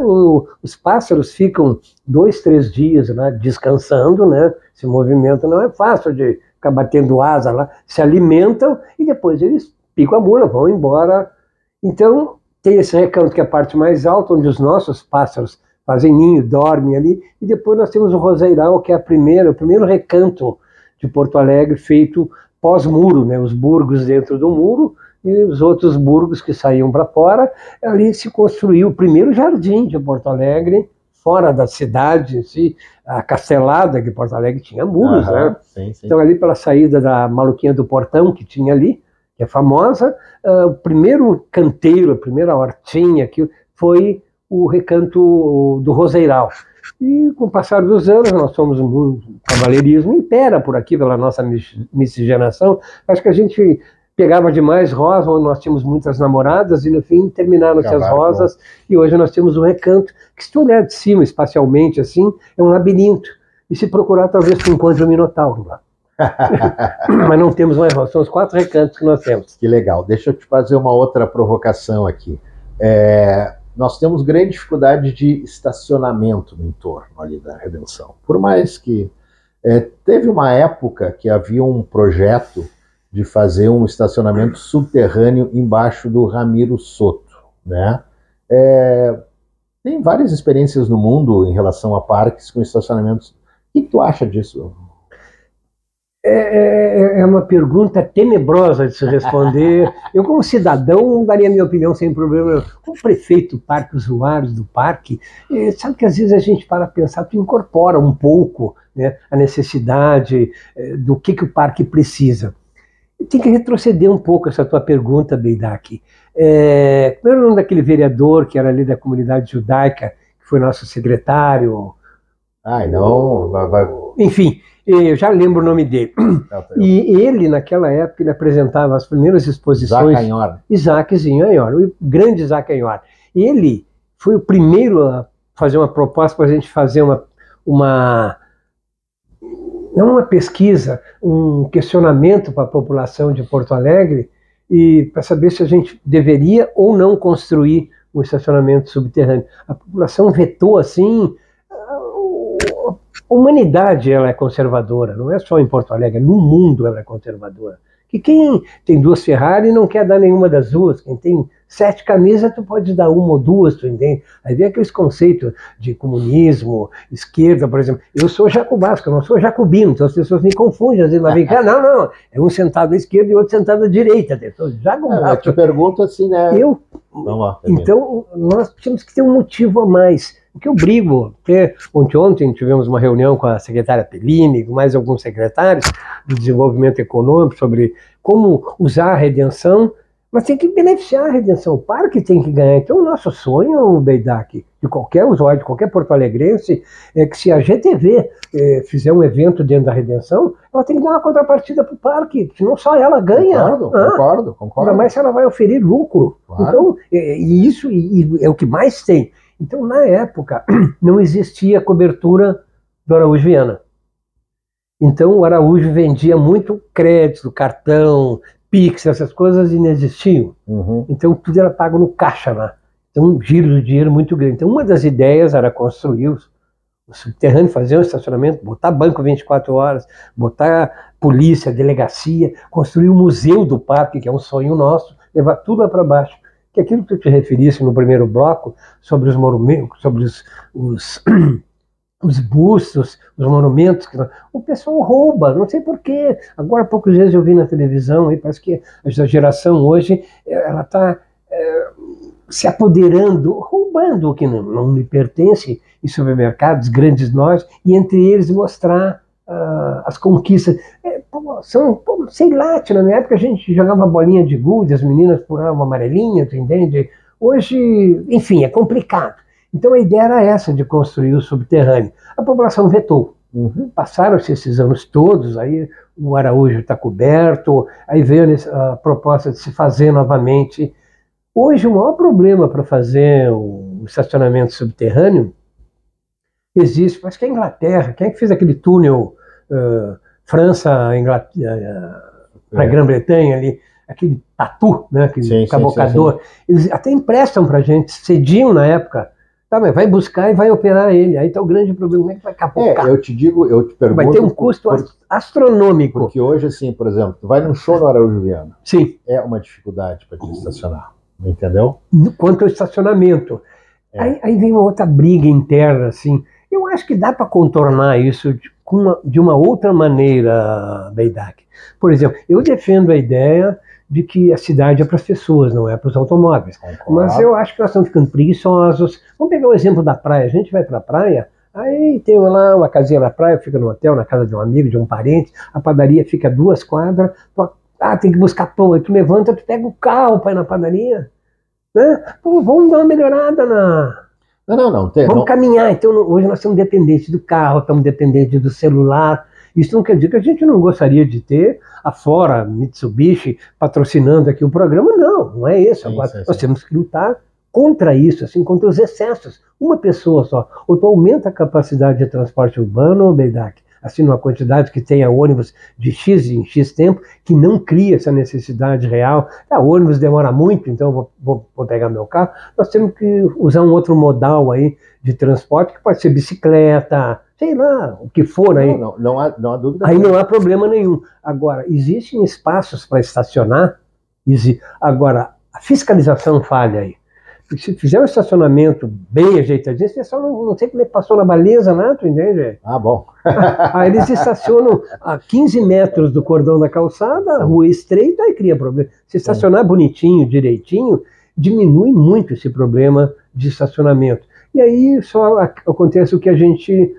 os pássaros ficam 2, 3 dias lá descansando, né? Esse movimento não é fácil de ficar batendo asa lá, se alimentam e depois eles picam a mula, vão embora. Então tem esse recanto que é a parte mais alta, onde os nossos pássaros fazem ninho, dormem ali, e depois nós temos o Roseiral, que é o primeiro recanto de Porto Alegre feito pós-muro, né? Os burgos dentro do muro, e os outros burgos que saíam para fora. Ali se construiu o primeiro jardim de Porto Alegre, fora da cidade, assim, a Castelada, que Porto Alegre tinha muros, né? Sim. Então ali pela saída da Maluquinha do Portão, que tinha ali, que é famosa, o primeiro canteiro, a primeira hortinha que foi o recanto do Roseiral. E com o passar dos anos, nós somos um cavalheirismo impera por aqui, pela nossa miscigenação. Acho que a gente pegava demais rosa, ou nós tínhamos muitas namoradas, e no fim terminaram-se as rosas, e hoje nós temos um recanto, que se tu olhar de cima, espacialmente assim, é um labirinto. E se procurar, talvez tu encontre um minotauro lá. Mas não temos mais rosas, são os 4 recantos que nós temos. Que legal. Deixa eu te fazer uma outra provocação aqui. Nós temos grande dificuldade de estacionamento no entorno ali da Redenção. Por mais que... teve uma época que havia um projeto de fazer um estacionamento subterrâneo embaixo do Ramiro Soto, né? Tem várias experiências no mundo em relação a parques com estacionamentos. O que tu acha disso? É uma pergunta tenebrosa de se responder. Eu, como cidadão, daria minha opinião sem problema. Como prefeito do parque, usuários do parque, sabe que às vezes a gente para pensar, tu incorpora um pouco, né, a necessidade do que o parque precisa. Tem que retroceder um pouco essa tua pergunta, Beidak. Primeiro, o nome daquele vereador que era ali da comunidade judaica, que foi nosso secretário. Enfim, eu já lembro o nome dele. E ele, naquela época, ele apresentava as primeiras exposições. Isaaczinho Anhor, o grande Isaac Anhor. Ele foi o primeiro a fazer uma proposta para a gente fazer não uma pesquisa, um questionamento para a população de Porto Alegre, e para saber se a gente deveria ou não construir um estacionamento subterrâneo. A população vetou assim. A humanidade, ela é conservadora, não é só em Porto Alegre, no mundo ela é conservadora. Que quem tem 2 Ferrari não quer dar nenhuma das 2, quem tem 7 camisas, tu pode dar 1 ou 2, tu entende? Aí vem aqueles conceitos de comunismo, esquerda, por exemplo. Eu sou jacobasco, eu não sou jacobino, então as pessoas me confundem, às vezes, mas vem cá, não, é um sentado à esquerda e outro sentado à direita. Eu sou jacobasco. Eu te pergunto assim, né? Vamos lá, então, nós temos que ter um motivo a mais. O que eu brigo, até ontem tivemos uma reunião com a secretária Pellini, com mais alguns secretários do desenvolvimento econômico, sobre como usar a Redenção, mas tem que beneficiar a Redenção, o parque tem que ganhar. Então o nosso sonho, Beidak, de qualquer usuário, de qualquer porto-alegrense, é que se a GTV fizer um evento dentro da Redenção, ela tem que dar uma contrapartida para o parque, senão só ela ganha. Concordo. Ainda mais se ela vai oferir lucro. Claro. Então, isso é o que mais tem. Então, na época, não existia cobertura do Araújo Viana. Então, o Araújo vendia muito crédito, cartão, Pix, essas coisas inexistiam. Então, tudo era pago no caixa lá. Então, um giro de dinheiro muito grande. Então, uma das ideias era construir o subterrâneo, fazer um estacionamento, botar banco 24 horas, botar polícia, delegacia, construir o museu do parque, que é um sonho nosso, levar tudo lá para baixo. Que aquilo que tu te referisse no primeiro bloco, sobre os monumentos, sobre os bustos, os monumentos, o pessoal rouba, não sei porquê. Agora, há poucos dias eu vi na televisão, aí parece que a geração hoje, ela está se apoderando, roubando o que não lhe pertence em supermercados, grandes lojas, e entre eles mostrar as conquistas. Sei lá, na minha época a gente jogava bolinha de gude, as meninas pulavam amarelinha, tu entende? Hoje, enfim, é complicado. Então a ideia era essa, de construir o subterrâneo. A população vetou. Passaram-se esses anos todos, aí o Araújo está coberto, aí veio a proposta de se fazer novamente. Hoje o maior problema para fazer o estacionamento subterrâneo existe, acho que é a Inglaterra. Quem é que fez aquele túnel França, para a Grã-Bretanha ali, aquele tatu, né, aquele cabocador. Eles até emprestam para a gente, cediam na época. Tá, mas vai buscar e vai operar ele. Aí está o grande problema, como é que vai capocar? Eu te pergunto... Vai ter um custo astronômico. Porque hoje, assim, por exemplo, tu vai num show no Araújo Viana. Sim. É uma dificuldade para te estacionar, entendeu? Quanto ao estacionamento. Aí vem uma outra briga interna, assim. Eu acho que dá para contornar isso de uma outra maneira, Beidak. Por exemplo, eu defendo a ideia de que a cidade é para as pessoas, não é para os automóveis. Mas eu acho que nós estamos ficando preguiçosos. Vamos pegar o exemplo da praia. A gente vai para a praia, aí tem lá uma casinha na praia, fica no hotel, na casa de um amigo, de um parente, a padaria fica a 2 quadras, tem que buscar pão, aí tu levanta, tu pega o carro para ir na padaria. Né? Pô, vamos dar uma melhorada Vamos caminhar. Então, hoje nós estamos dependentes do carro, estamos dependentes do celular. Isso não quer dizer que a gente não gostaria de ter a Fora, Mitsubishi, patrocinando aqui o programa. Não é isso. Agora, nós temos que lutar contra isso, assim, contra os excessos. Uma pessoa só. Ou tu aumenta a capacidade de transporte urbano, Beidak, assim, numa quantidade que tenha ônibus de X em X tempo, que não cria essa necessidade real. O ônibus demora muito, então vou pegar meu carro. Nós temos que usar um outro modal aí de transporte, que pode ser bicicleta, sei lá, o que for aí. Não há dúvida. Aí não há problema nenhum. Agora, existem espaços para estacionar, agora, a fiscalização falha aí. Porque se fizer um estacionamento bem ajeitadinho, você só não sei como é que passou na baliza, né? Tu entende? Bom. Aí eles estacionam a 15 metros do cordão da calçada, a rua estreita, aí cria problema. Se estacionar bonitinho, direitinho, diminui muito esse problema de estacionamento. E aí só acontece o que a gente...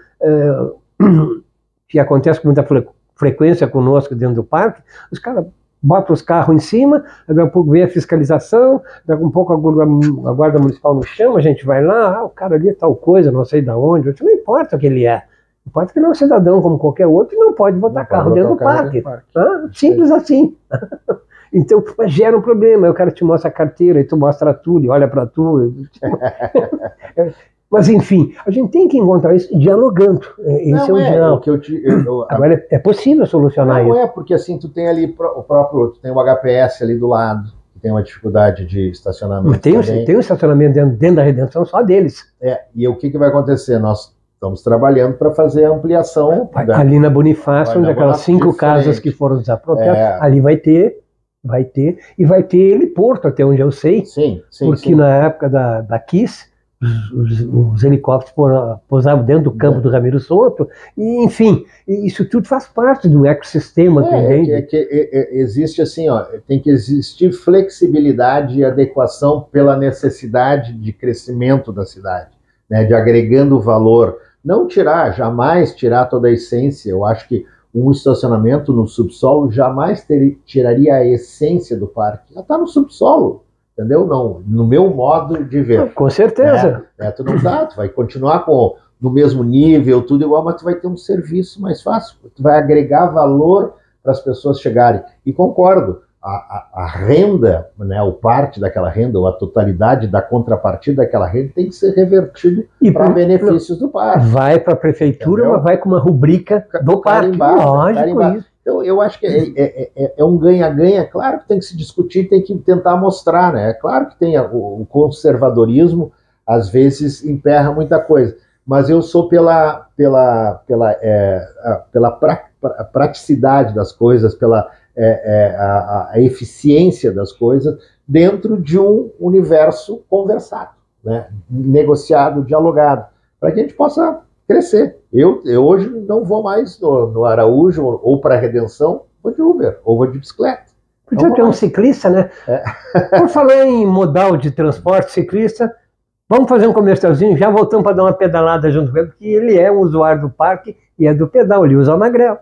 que acontece com muita frequência conosco dentro do parque, os caras botam os carros em cima, daqui a pouco vem a fiscalização, daqui a pouco a guarda municipal nos chama, a gente vai lá, o cara ali é tal coisa, não sei de onde, não importa o que ele é, importa que ele é um cidadão como qualquer outro e não pode botar carro dentro do parque. Simples assim. Então, gera um problema, aí o cara te mostra a carteira, e tu mostra tudo, e olha para tu. Mas, enfim, a gente tem que encontrar isso dialogando. Esse é o diálogo. Agora, é possível solucionar isso. Não é, porque assim, tu tem ali tu tem o HPS ali do lado, que tem uma dificuldade de estacionamento. Tem um estacionamento dentro da Redenção só deles. E o que vai acontecer? Nós estamos trabalhando para fazer a ampliação. Ali na Bonifácio, onde aquelas 5 casas que foram desapropriadas, ali vai ter, e vai ter heliporto, até onde eu sei. Sim. Porque na época da KISS, os helicópteros pousavam dentro do campo do Ramiro Soto, e, enfim, isso tudo faz parte do ecossistema. Existe assim, tem que existir flexibilidade e adequação pela necessidade de crescimento da cidade, né, de agregando valor, jamais tirar toda a essência. Eu acho que um estacionamento no subsolo jamais tiraria a essência do parque, já está no subsolo. Entendeu? Não, no meu modo de ver. Com certeza. Tu não dá, tu vai continuar no mesmo nível, tudo igual, mas tu vai ter um serviço mais fácil. Tu vai agregar valor para as pessoas chegarem. E concordo, a renda, né, o parte daquela renda, ou a totalidade da contrapartida daquela renda tem que ser revertido para benefícios do parque. Vai para a prefeitura, mas vai com uma rubrica do parque. Lógico isso. Então, eu acho que é um ganha-ganha. Claro que tem que se discutir, tem que tentar mostrar, né? É claro que tem o conservadorismo, às vezes emperra muita coisa, mas eu sou pela praticidade das coisas, pela a eficiência das coisas dentro de um universo conversado, né? Negociado, dialogado, para que a gente possa crescer. Eu hoje não vou mais no Araújo ou para a Redenção, vou de Uber ou vou de bicicleta. Podia ter um ciclista, né? Por falar em modal de transporte ciclista, vamos fazer um comercialzinho, já voltamos para dar uma pedalada junto com ele, porque ele é um usuário do parque e é do pedal, ele usa o Magrelo.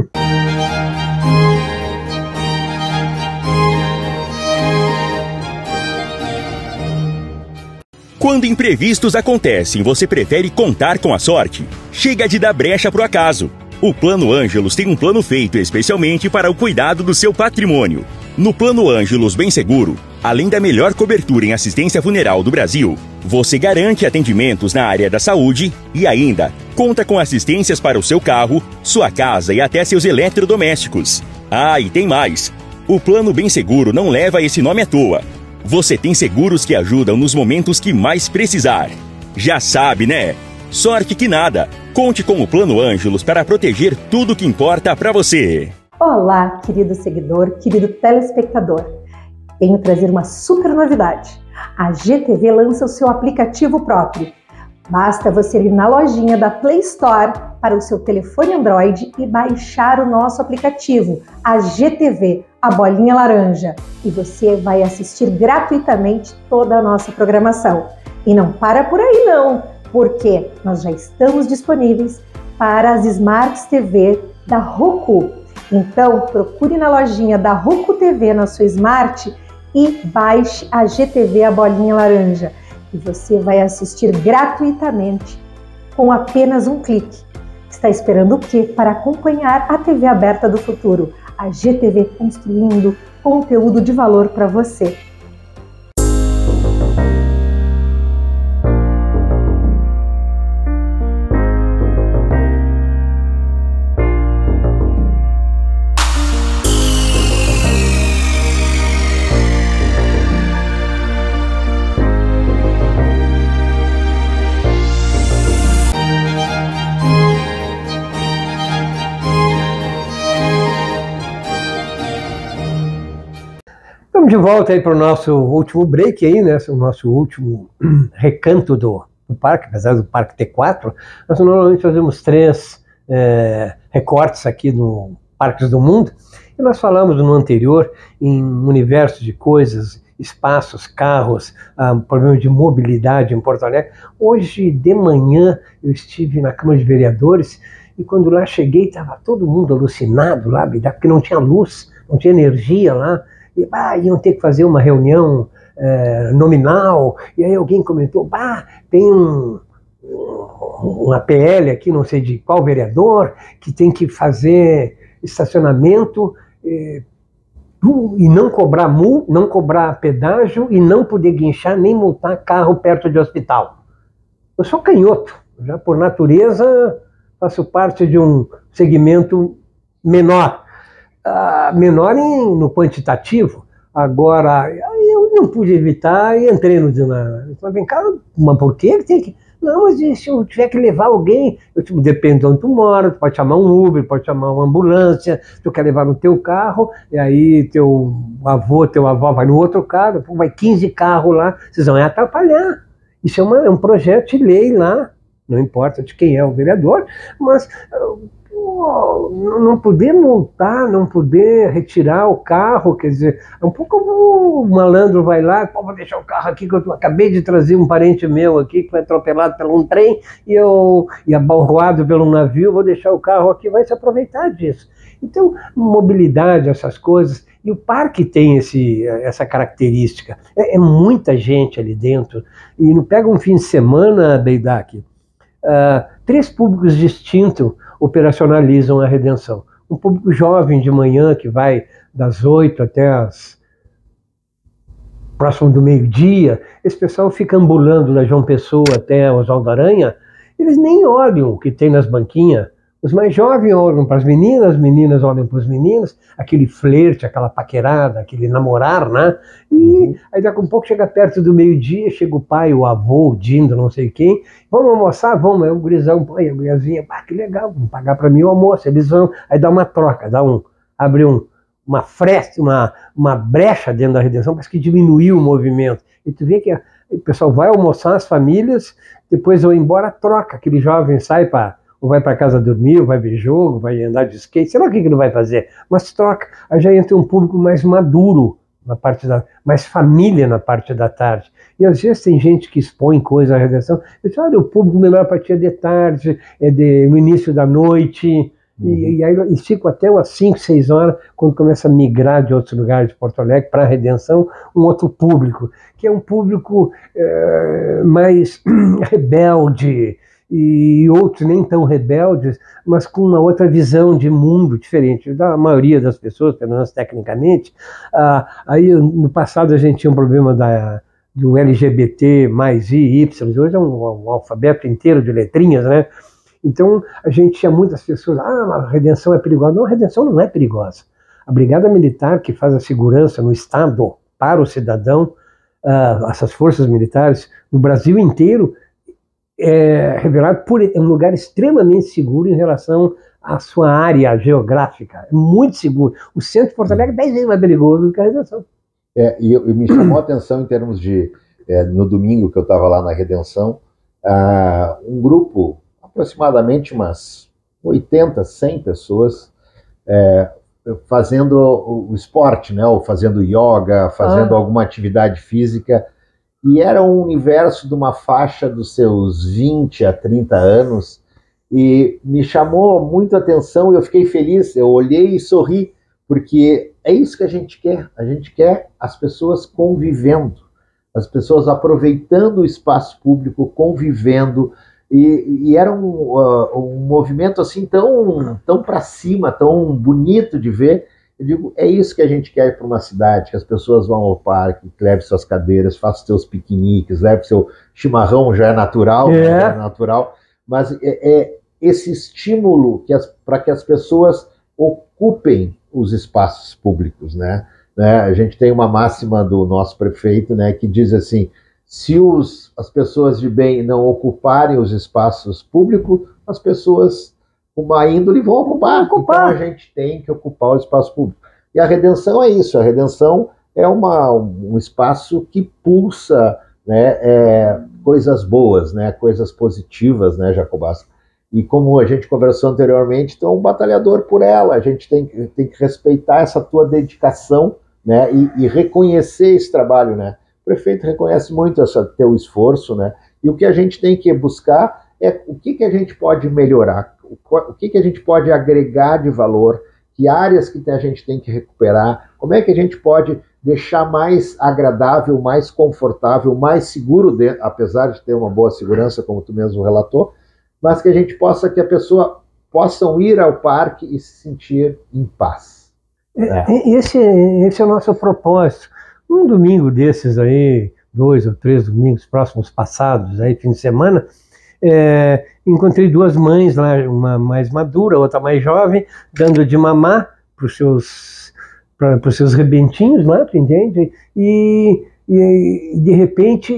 Quando imprevistos acontecem, você prefere contar com a sorte? Chega de dar brecha pro acaso. O Plano Ângelos tem um plano feito especialmente para o cuidado do seu patrimônio. No Plano Ângelos Bem Seguro, além da melhor cobertura em assistência funeral do Brasil, você garante atendimentos na área da saúde e ainda conta com assistências para o seu carro, sua casa e até seus eletrodomésticos. Ah, e tem mais! O Plano Bem Seguro não leva esse nome à toa. Você tem seguros que ajudam nos momentos que mais precisar. Já sabe, né? Sorte que nada. Conte com o Plano Ângelos para proteger tudo que importa para você. Olá, querido seguidor, querido telespectador. Venho trazer uma super novidade. A GTV lança o seu aplicativo próprio. Basta você ir na lojinha da Play Store para o seu telefone Android e baixar o nosso aplicativo, a GTV, a bolinha laranja, e você vai assistir gratuitamente toda a nossa programação. E não para por aí não, porque nós já estamos disponíveis para as Smart TV da Roku. Então, procure na lojinha da Roku TV na sua Smart e baixe a GTV, a bolinha laranja. E você vai assistir gratuitamente com apenas um clique. Está esperando o quê para acompanhar a TV aberta do futuro? A GTV construindo conteúdo de valor para você. Estamos de volta aí para o nosso último break aí, né? O nosso último recanto do parque, apesar do parque ter 4, nós normalmente fazemos 3 recortes aqui no Parques do Mundo, e nós falamos no anterior em um universo de coisas, espaços, carros, problema de mobilidade em Porto Alegre. Hoje de manhã eu estive na Câmara de Vereadores e quando lá cheguei estava todo mundo alucinado lá, porque não tinha luz, não tinha energia lá. E, iam ter que fazer uma reunião nominal, e aí alguém comentou, tem uma PL aqui, não sei de qual vereador, que tem que fazer estacionamento e não cobrar não cobrar pedágio e não poder guinchar nem multar carro perto de hospital. Eu sou canhoto, já por natureza faço parte de um segmento menor. Menor no quantitativo. Agora, eu não pude evitar e entrei no dinâmico. Falei, vem cá, mas por que ele tem que... Não, mas se eu tiver que levar alguém, depende de onde tu mora, tu pode chamar um Uber, pode chamar uma ambulância, tu quer levar no teu carro, e aí teu avô, tua avó vai no outro carro, vai 15 carros lá, vocês vão atrapalhar. Isso é um projeto de lei lá, não importa de quem é o vereador, mas... não poder multar, não poder retirar o carro, quer dizer, é um pouco o malandro vai lá, vou deixar o carro aqui que eu acabei de trazer um parente meu aqui que foi atropelado por um trem e abalroado pelo navio, vou deixar o carro aqui, vai se aproveitar disso. Então, mobilidade, essas coisas, e o parque tem essa característica, é muita gente ali dentro, e não pega um fim de semana, Beidak, 3 públicos distintos operacionalizam a Redenção. Um público jovem de manhã, que vai das 8 até próximo do meio-dia, esse pessoal fica ambulando da João Pessoa até Oswaldo Aranha, eles nem olham o que tem nas banquinhas, Os mais jovens olham para as meninas olham para os meninos, aquele flerte, aquela paquerada, aquele namorar, né? E aí daqui a um pouco chega perto do meio-dia, chega o pai, o avô, o dindo, não sei quem, vamos almoçar? Vamos, aí o gurizão, põe a guriazinha, que legal, vão pagar para mim o almoço, eles vão, aí dá uma troca, abre uma fresta, uma brecha dentro da redenção, parece que diminuiu o movimento. E tu vê que o pessoal vai almoçar, as famílias, depois vão embora, troca, aquele jovem sai ou vai para casa dormir, ou vai ver jogo, vai andar de skate, sei lá o que ele vai fazer, mas troca, aí já entra um público mais maduro, mais família na parte da tarde. E às vezes tem gente que expõe coisas à redenção, diz, olha, o público melhor para ti é de tarde, no início da noite, e aí eles ficam até umas 5, 6 horas, quando começa a migrar de outros lugares de Porto Alegre para a Redenção, um outro público, que é um público mais rebelde, e outros nem tão rebeldes, mas com uma outra visão de mundo diferente da maioria das pessoas, pelo menos tecnicamente. Aí no passado a gente tinha um problema do LGBT mais I, Y, hoje é um alfabeto inteiro de letrinhas, né? Então a gente tinha muitas pessoas, a redenção é perigosa. Não, a redenção não é perigosa. A Brigada Militar, que faz a segurança no Estado para o cidadão, essas forças militares, no Brasil inteiro, é revelado por um lugar extremamente seguro em relação à sua área geográfica. É muito seguro. O centro de Porto Alegre é 10 vezes mais perigoso do que a Redenção. E me chamou a atenção em termos de, no domingo que eu estava lá na Redenção, um grupo, aproximadamente umas 80, 100 pessoas, fazendo o esporte, né, ou fazendo yoga, fazendo alguma atividade física. E era um universo de uma faixa dos seus 20 a 30 anos, e me chamou muito a atenção e eu fiquei feliz, eu olhei e sorri, porque é isso que a gente quer as pessoas convivendo, as pessoas aproveitando o espaço público, convivendo, e era um movimento assim tão para cima, tão bonito de ver. Eu digo, é isso que a gente quer para uma cidade, que as pessoas vão ao parque, leve suas cadeiras, faça seus piqueniques, leve seu chimarrão, já é natural, mas esse estímulo para que as pessoas ocupem os espaços públicos, né? A gente tem uma máxima do nosso prefeito, né, que diz assim, se as pessoas de bem não ocuparem os espaços públicos, as pessoas com má índole vão ocupar. Então a gente tem que ocupar o espaço público. E a Redenção é isso, a Redenção é um espaço que pulsa, né, coisas boas, né, coisas positivas, né, Jacobasco? E como a gente conversou anteriormente, tu é um batalhador por ela, a gente tem que respeitar essa tua dedicação, né, e reconhecer esse trabalho, né? O prefeito reconhece muito esse teu esforço, né? E o que a gente tem que buscar é o que a gente pode melhorar, o que a gente pode agregar de valor, que áreas que a gente tem que recuperar, como é que a gente pode deixar mais agradável, mais confortável, mais seguro, apesar de ter uma boa segurança, como tu mesmo relatou, mas que a gente que a pessoa possam ir ao parque e se sentir em paz. Esse é o nosso propósito. Um domingo desses aí, 2 ou 3 domingos próximos passados, aí, fim de semana, encontrei 2 mães lá, uma mais madura, outra mais jovem, dando de mamar para os seus rebentinhos lá, tu entende? E de repente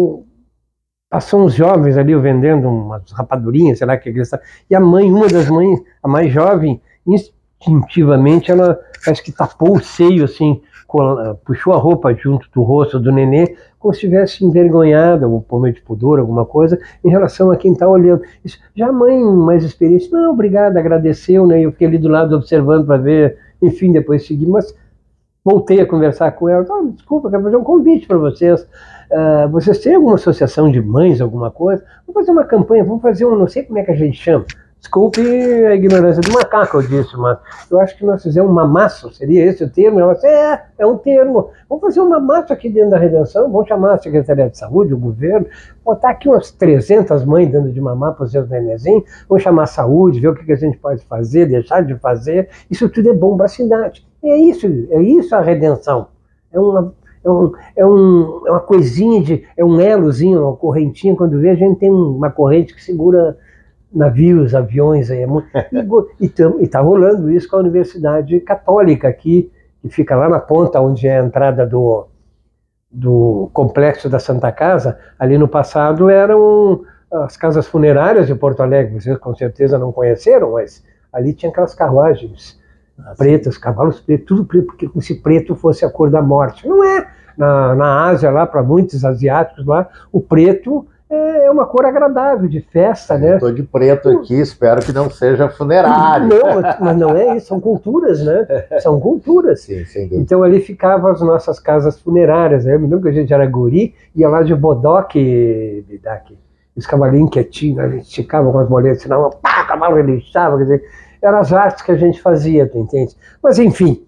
passou uns jovens ali vendendo umas rapadurinhas, sei lá o que eles estavam. E uma das mães, a mais jovem, instintivamente, ela parece que tapou o seio assim, puxou a roupa junto do rosto do nenê, como se estivesse envergonhada, ou por meio de pudor, alguma coisa, em relação a quem está olhando. Isso, já a mãe mais experiente, não, obrigada, agradeceu, né? Eu fiquei ali do lado observando para ver, enfim, depois segui, mas voltei a conversar com ela, desculpa, quero fazer um convite para vocês. Vocês têm alguma associação de mães, alguma coisa? Vamos fazer uma campanha, vamos fazer não sei como é que a gente chama. Desculpe a ignorância do macaco, eu disse, mas eu acho que nós fizemos um mamaço, seria esse o termo? Ela disse, é um termo. Vamos fazer um mamaço aqui dentro da Redenção, vamos chamar a Secretaria de Saúde, o governo, botar aqui umas 300 mães dando de mamar para os seus nenezinhos, vamos chamar a saúde, ver o que a gente pode fazer, deixar de fazer. Isso tudo é bom para a cidade. É isso a Redenção. É uma coisinha é um elozinho, uma correntinha. Quando vê, a gente tem uma corrente que segura navios, aviões, aí e está rolando isso com a Universidade Católica aqui, que fica lá na ponta onde é a entrada do complexo da Santa Casa. Ali no passado eram as casas funerárias de Porto Alegre, vocês com certeza não conheceram, mas ali tinha aquelas carruagens pretas, cavalos pretos, tudo preto, porque como se preto fosse a cor da morte. Não é. Na Ásia, lá, para muitos asiáticos lá, o preto é uma cor agradável, de festa, né? Eu estou de preto aqui, espero que não seja funerário. Não, mas não é isso, são culturas, né? São culturas. Sim, sem dúvida. Então ali ficavam as nossas casas funerárias, né? Eu me lembro que a gente era guri, ia lá de bodoque, os cavalinhos quietinhos, a gente esticava com as boletas, senão pá, o cavalo relinchava, quer dizer, eram as artes que a gente fazia, tu entende? Mas enfim,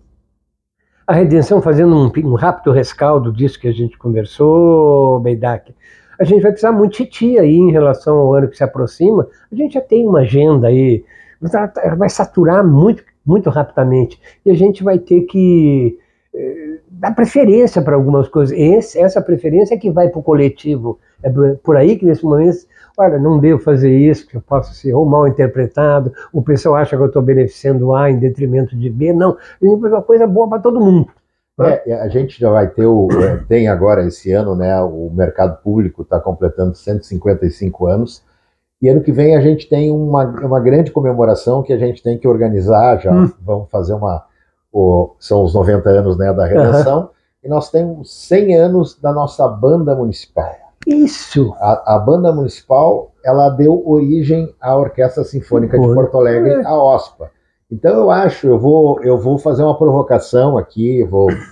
a Redenção, fazendo um rápido rescaldo disso que a gente conversou, Beidak, a gente vai precisar muito de ti aí em relação ao ano que se aproxima. A gente já tem uma agenda aí, vai saturar muito, muito rapidamente, e a gente vai ter que dar preferência para algumas coisas. Essa preferência é que vai para o coletivo. É por aí que nesse momento, olha, não devo fazer isso, que eu posso ser ou mal interpretado, o pessoal acha que eu estou beneficiando A em detrimento de B. Não, é uma coisa boa para todo mundo. A gente já vai ter, tem agora esse ano, né, o mercado público está completando 155 anos, e ano que vem a gente tem uma grande comemoração que a gente tem que organizar, já vamos fazer são os 90 anos, né, da Redenção, e nós temos 100 anos da nossa banda municipal. Isso! A banda municipal, ela deu origem à Orquestra Sinfônica de Porto Alegre, a OSPA. Então eu acho, eu vou fazer uma provocação aqui,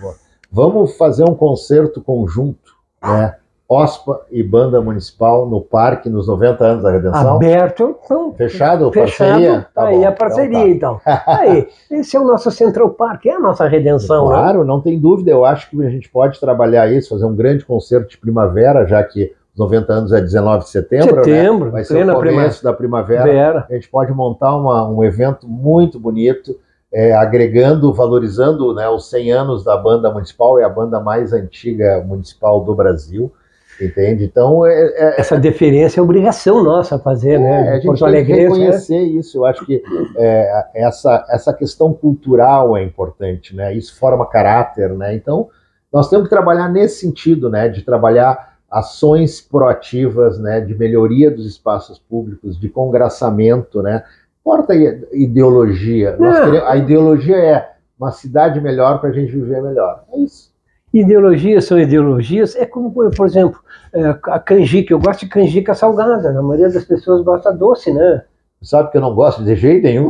vamos fazer um concerto conjunto, né? OSPA e banda municipal no parque nos 90 anos da Redenção. Aberto, então, fechado? Parceria? Tá aí bom, a parceria, então. Aí, esse é o nosso Central Park, é a nossa Redenção. Claro, né? Não tem dúvida, eu acho que a gente pode trabalhar isso, fazer um grande concerto de primavera, já que os 90 anos é 19 de setembro, né? Vai ser o começo da primavera. A gente pode montar um evento muito bonito, agregando, valorizando, né, os 100 anos da banda municipal, é a banda mais antiga municipal do Brasil. Entende? Então, essa deferência é obrigação nossa fazer, né? A gente tem que reconhecer isso. Eu acho que essa questão cultural é importante, né? Isso forma caráter, né? Então, nós temos que trabalhar nesse sentido, né? De trabalhar ações proativas, né? De melhoria dos espaços públicos, de congraçamento, né? Importa ideologia. A ideologia é uma cidade melhor para a gente viver melhor. É isso. Ideologias são ideologias, é como, por exemplo, a canjica. Eu gosto de canjica salgada, a maioria das pessoas gosta doce, né? Sabe que eu não gosto de jeito nenhum.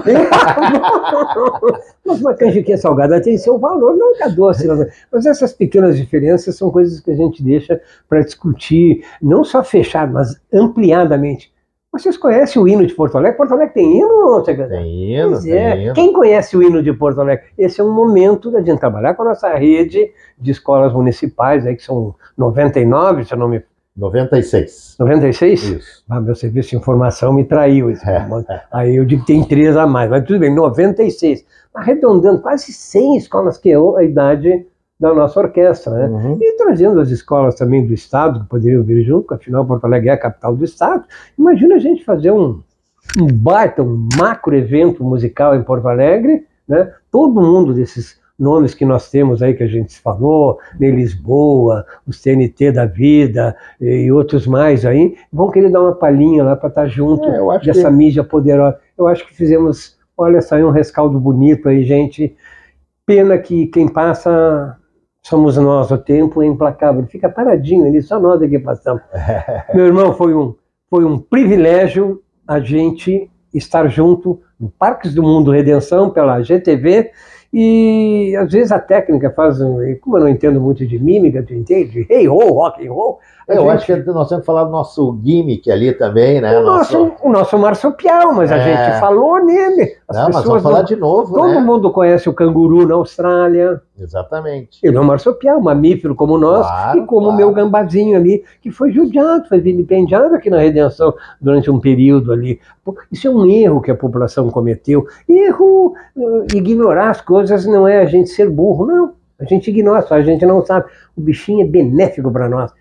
Mas uma canjiquinha salgada tem seu valor, não é doce. Mas essas pequenas diferenças são coisas que a gente deixa para discutir, não só fechado, mas ampliadamente. Vocês conhecem o hino de Porto Alegre? Porto Alegre tem hino? Tem hino, tem hino. Quem conhece o hino de Porto Alegre? Esse é um momento da gente trabalhar com a nossa rede de escolas municipais, aí, que são 99, se eu não me... 96. 96? Isso. Meu serviço de informação me traiu. Aí eu digo que tem 3 a mais, mas tudo bem, 96. Arredondando, quase 100 escolas, que é a idade da nossa orquestra, né? E trazendo as escolas também do estado, que poderiam vir junto, porque afinal Porto Alegre é a capital do estado. Imagina a gente fazer um baita, um macro evento musical em Porto Alegre, né? Todo mundo desses nomes que nós temos aí, que a gente falou, em Lisboa, os TNT da vida e outros mais aí, vão querer dar uma palhinha lá para estar junto dessa mídia poderosa. Eu acho que fizemos, olha, saiu um rescaldo bonito aí, gente. Pena que quem passa... somos nós, o tempo é implacável, fica paradinho ali, só nós aqui passamos. Meu irmão, foi um privilégio a gente estar junto no Parques do Mundo Redenção, pela GTV, e às vezes a técnica faz, como eu não entendo muito de mímica, tu entende? De hey ho, rock and roll. Eu acho que nós temos que falar do nosso gimmick ali também, né? O nosso marsupial, mas a gente falou nele. Mas vamos falar de novo, todo mundo conhece o canguru na Austrália. Exatamente. Ele é um marsupial, um mamífero como nós, e como o meu gambazinho ali, que foi judiado, foi vilipendiado aqui na Redenção durante um período ali. Isso é um erro que a população cometeu. Erro, ignorar as coisas não é a gente ser burro, não. A gente ignora, só a gente não sabe. O bichinho é benéfico para nós.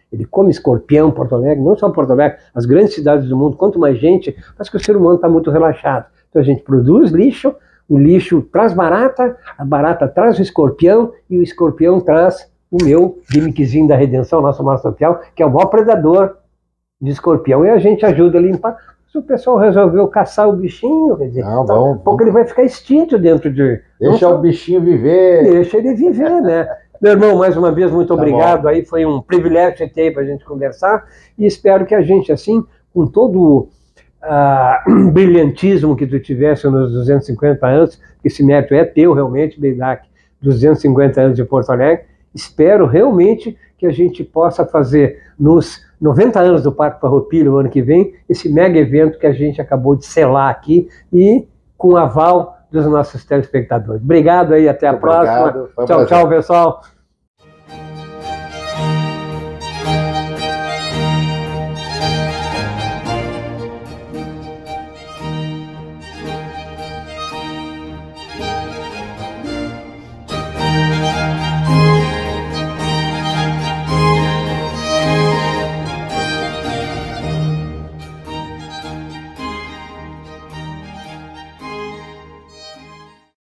ele come escorpião, Porto Alegre, não só Porto Alegre, as grandes cidades do mundo, quanto mais gente, parece que o ser humano está muito relaxado. Então a gente produz lixo, o lixo traz barata, a barata traz o escorpião e o escorpião traz o meu gimmickzinho da redenção, nosso marsupial, que é o maior predador de escorpião, e a gente ajuda a limpar. Se o pessoal resolveu caçar o bichinho, quer dizer, Não, daqui a pouco ele vai ficar extinto dentro de... Deixa o bichinho viver. Deixa ele viver, né? Meu irmão, mais uma vez, muito obrigado. Aí foi um privilégio ter aí para a gente conversar e espero que a gente, assim, com todo o brilhantismo que tu tivesse nos 250 anos, esse mérito é teu realmente, Beidac, 250 anos de Porto Alegre, espero realmente que a gente possa fazer nos 90 anos do Parque Farroupilha, o ano que vem, esse mega evento que a gente acabou de selar aqui e com o aval dos nossos telespectadores. Obrigado aí, até a próxima. Tchau, tchau, pessoal.